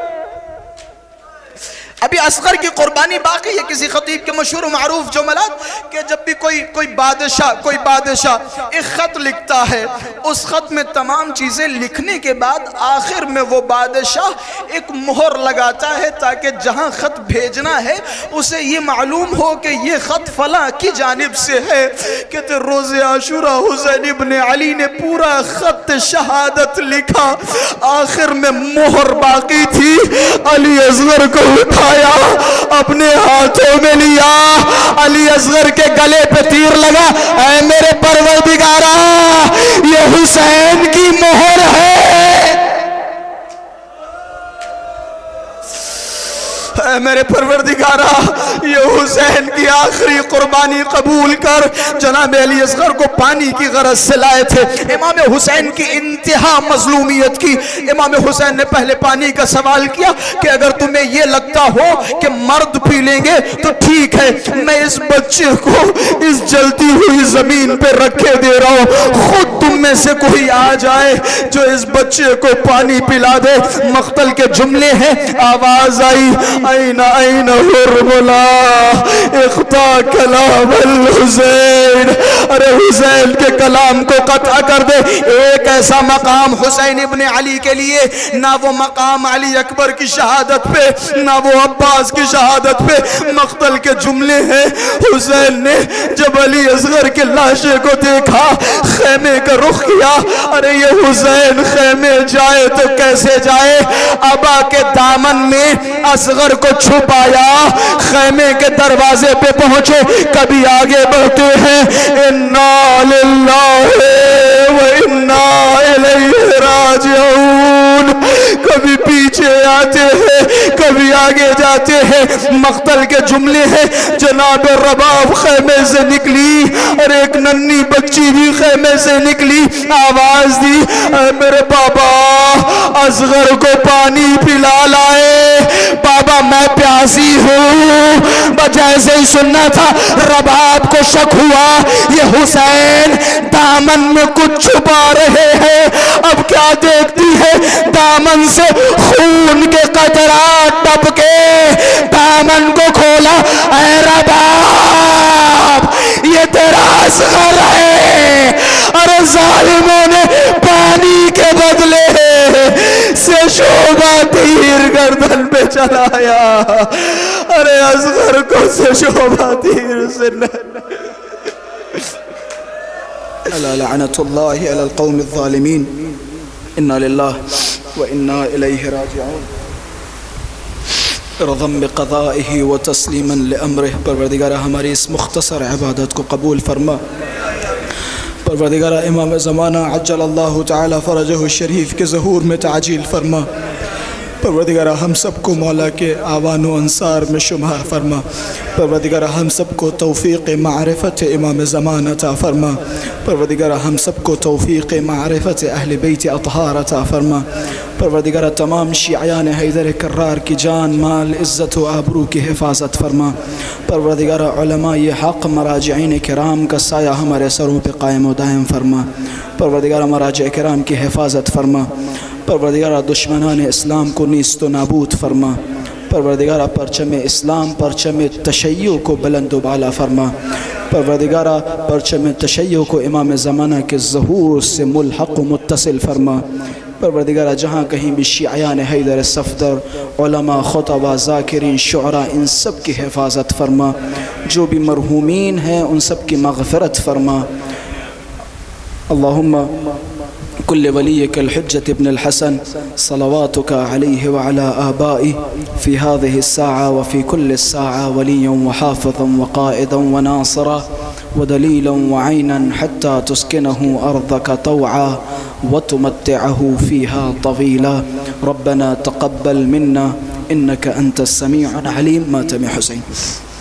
ابھی اصغر کی قربانی باقی ہے۔ کسی خطیب کے مشہور و معروف جملات کہ جب بھی کوئی بادشاہ ایک خط لکھتا ہے، اس خط میں تمام چیزیں لکھنے کے بعد آخر میں وہ بادشاہ ایک مہر لگاتا ہے تاکہ جہاں خط بھیجنا ہے اسے یہ معلوم ہو کہ یہ خط فلاں کی جانب سے ہے۔ کہتے روز عاشوراء حسین ابن علی نے پورا خط شہادت لکھا، آخر میں مہر باقی تھی، علی اصغر کو اٹھا اپنے ہاتھوں میں لیا، علی اصغر کے گلے پہ تیر لگا، اے میرے پروردگارا یہ حسین کی مہر ہے، اے میرے پروردگارا یہ حسین کی آخری قربانی قبول کر۔ جناب علی اصغر کو پانی کی غرض سے لائے تھے، امام حسین کی انتہا مظلومیت کی، امام حسین نے پہلے پانی کا سوال کیا کہ اگر تمہیں یہ لگتا ہو کہ مرد پی لیں گے تو ٹھیک ہے، میں اس بچے کو اس جلتی ہوئی زمین پہ رکھے دے رہا ہوں، خود تم میں سے کوئی آ جائے جو اس بچے کو پانی پلا دے۔ مقتل کے جملے ہیں، آواز آئی این این حرملا اخطا کلام الحسین، ارے حسین کے کلام کو قطع کر دے۔ ایک ایسا مقام حسین ابن علی کے لیے، نہ وہ مقام علی اکبر کی شہادت پہ نہ وہ عباس کی شہادت پہ۔ مقتل کے جملے ہیں، حسین نے جب علی اصغر کے لاشے کو دیکھا خیمے کا رخ کیا، ارے یہ حسین خیمے جائے تو کیسے جائے، ابا کے دامن میں اصغر کو چھپایا، خیمے کے دروازے پہ پہنچے، کبھی آگے بڑھتے ہیں انا للہ و انا الیہ راجعون، کبھی پیچھے آتے ہیں کبھی آگے جاتے ہیں۔ مقتل کے جملے ہیں، جناب رباب خیمے سے نکلی اور ایک ننھی بچی بھی خیمے سے نکلی، آواز دی اے میرے بابا اصغر کو پانی پلا لائے، بابا میں پیاسی ہوں۔ جیسے ہی سننا تھا رباب کو شک ہوا یہ حسین دامن میں کچھ چھپا رہے ہیں، اب کیا دیکھتی ہے، دامن سے خون کے قطرات ٹپکے، دامن کو کھولا، اے رباب یہ تیرا اصغر ہے، ارے ظالموں نے پانی کے بدلے سے شعبہ تیر گردن پہ چلایا، ارے اصغر کو سے شعبہ تیر سے الا لعنت اللہ علی القوم الظالمین، انا للہ و انا الیہ راجعون، رضا بقضائہ و تسلیما لامرہ۔ پروردگارہ ہماری اس مختصر عبادت کو قبول فرما، پروردگارہ امام زمانہ عجل اللہ تعالی فرجہ الشریف کے ظہور میں تعجیل فرما، پروردگارہ ہم سب کو مولا کے آوان و انصار میں شمار فرما، پروردگارہ ہم سب کو توفیق معرفت امام زمان عطا فرما، پروردگارہ ہم سب کو توفیق معرفت اہل بیت اطہار عطا فرما، پروردگارہ تمام شیعیان حیدر کرار کی جان مال عزت و آبرو کی حفاظت فرما، پروردگارہ علماء حق مراجعین کرام کا سایہ ہمارے سروں پہ قائم و دائم فرما، پروردگارہ مراجع کرام کی حفاظت فرما، پروردگارہ دشمنان اسلام کو نیست و نابود فرما، پروردگارہ پرچم اسلام پرچم تشیع کو بلند و بالا فرما، پروردگارہ پرچم تشیع کو امام زمانہ کے ظہور سے ملحق و متصل فرما، پروردگارہ جہاں کہیں بھی شیعیان حیدر صفدر علماء خطبہ ذاکرین شعراء ان سب کی حفاظت فرما، جو بھی مرحومین ہیں ان سب کی مغفرت فرما۔ اللہم كل وليك الحجة ابن الحسن صلواتك عليه وعلى آبائه في هذه الساعة وفي كل الساعة وليا وحافظا وقائدا وناصرا ودليلا وعينا حتى تسكنه أرضك طوعا وتمتعه فيها طويلا. ربنا تقبل منا إنك أنت السميع العليم. ماتم حسين.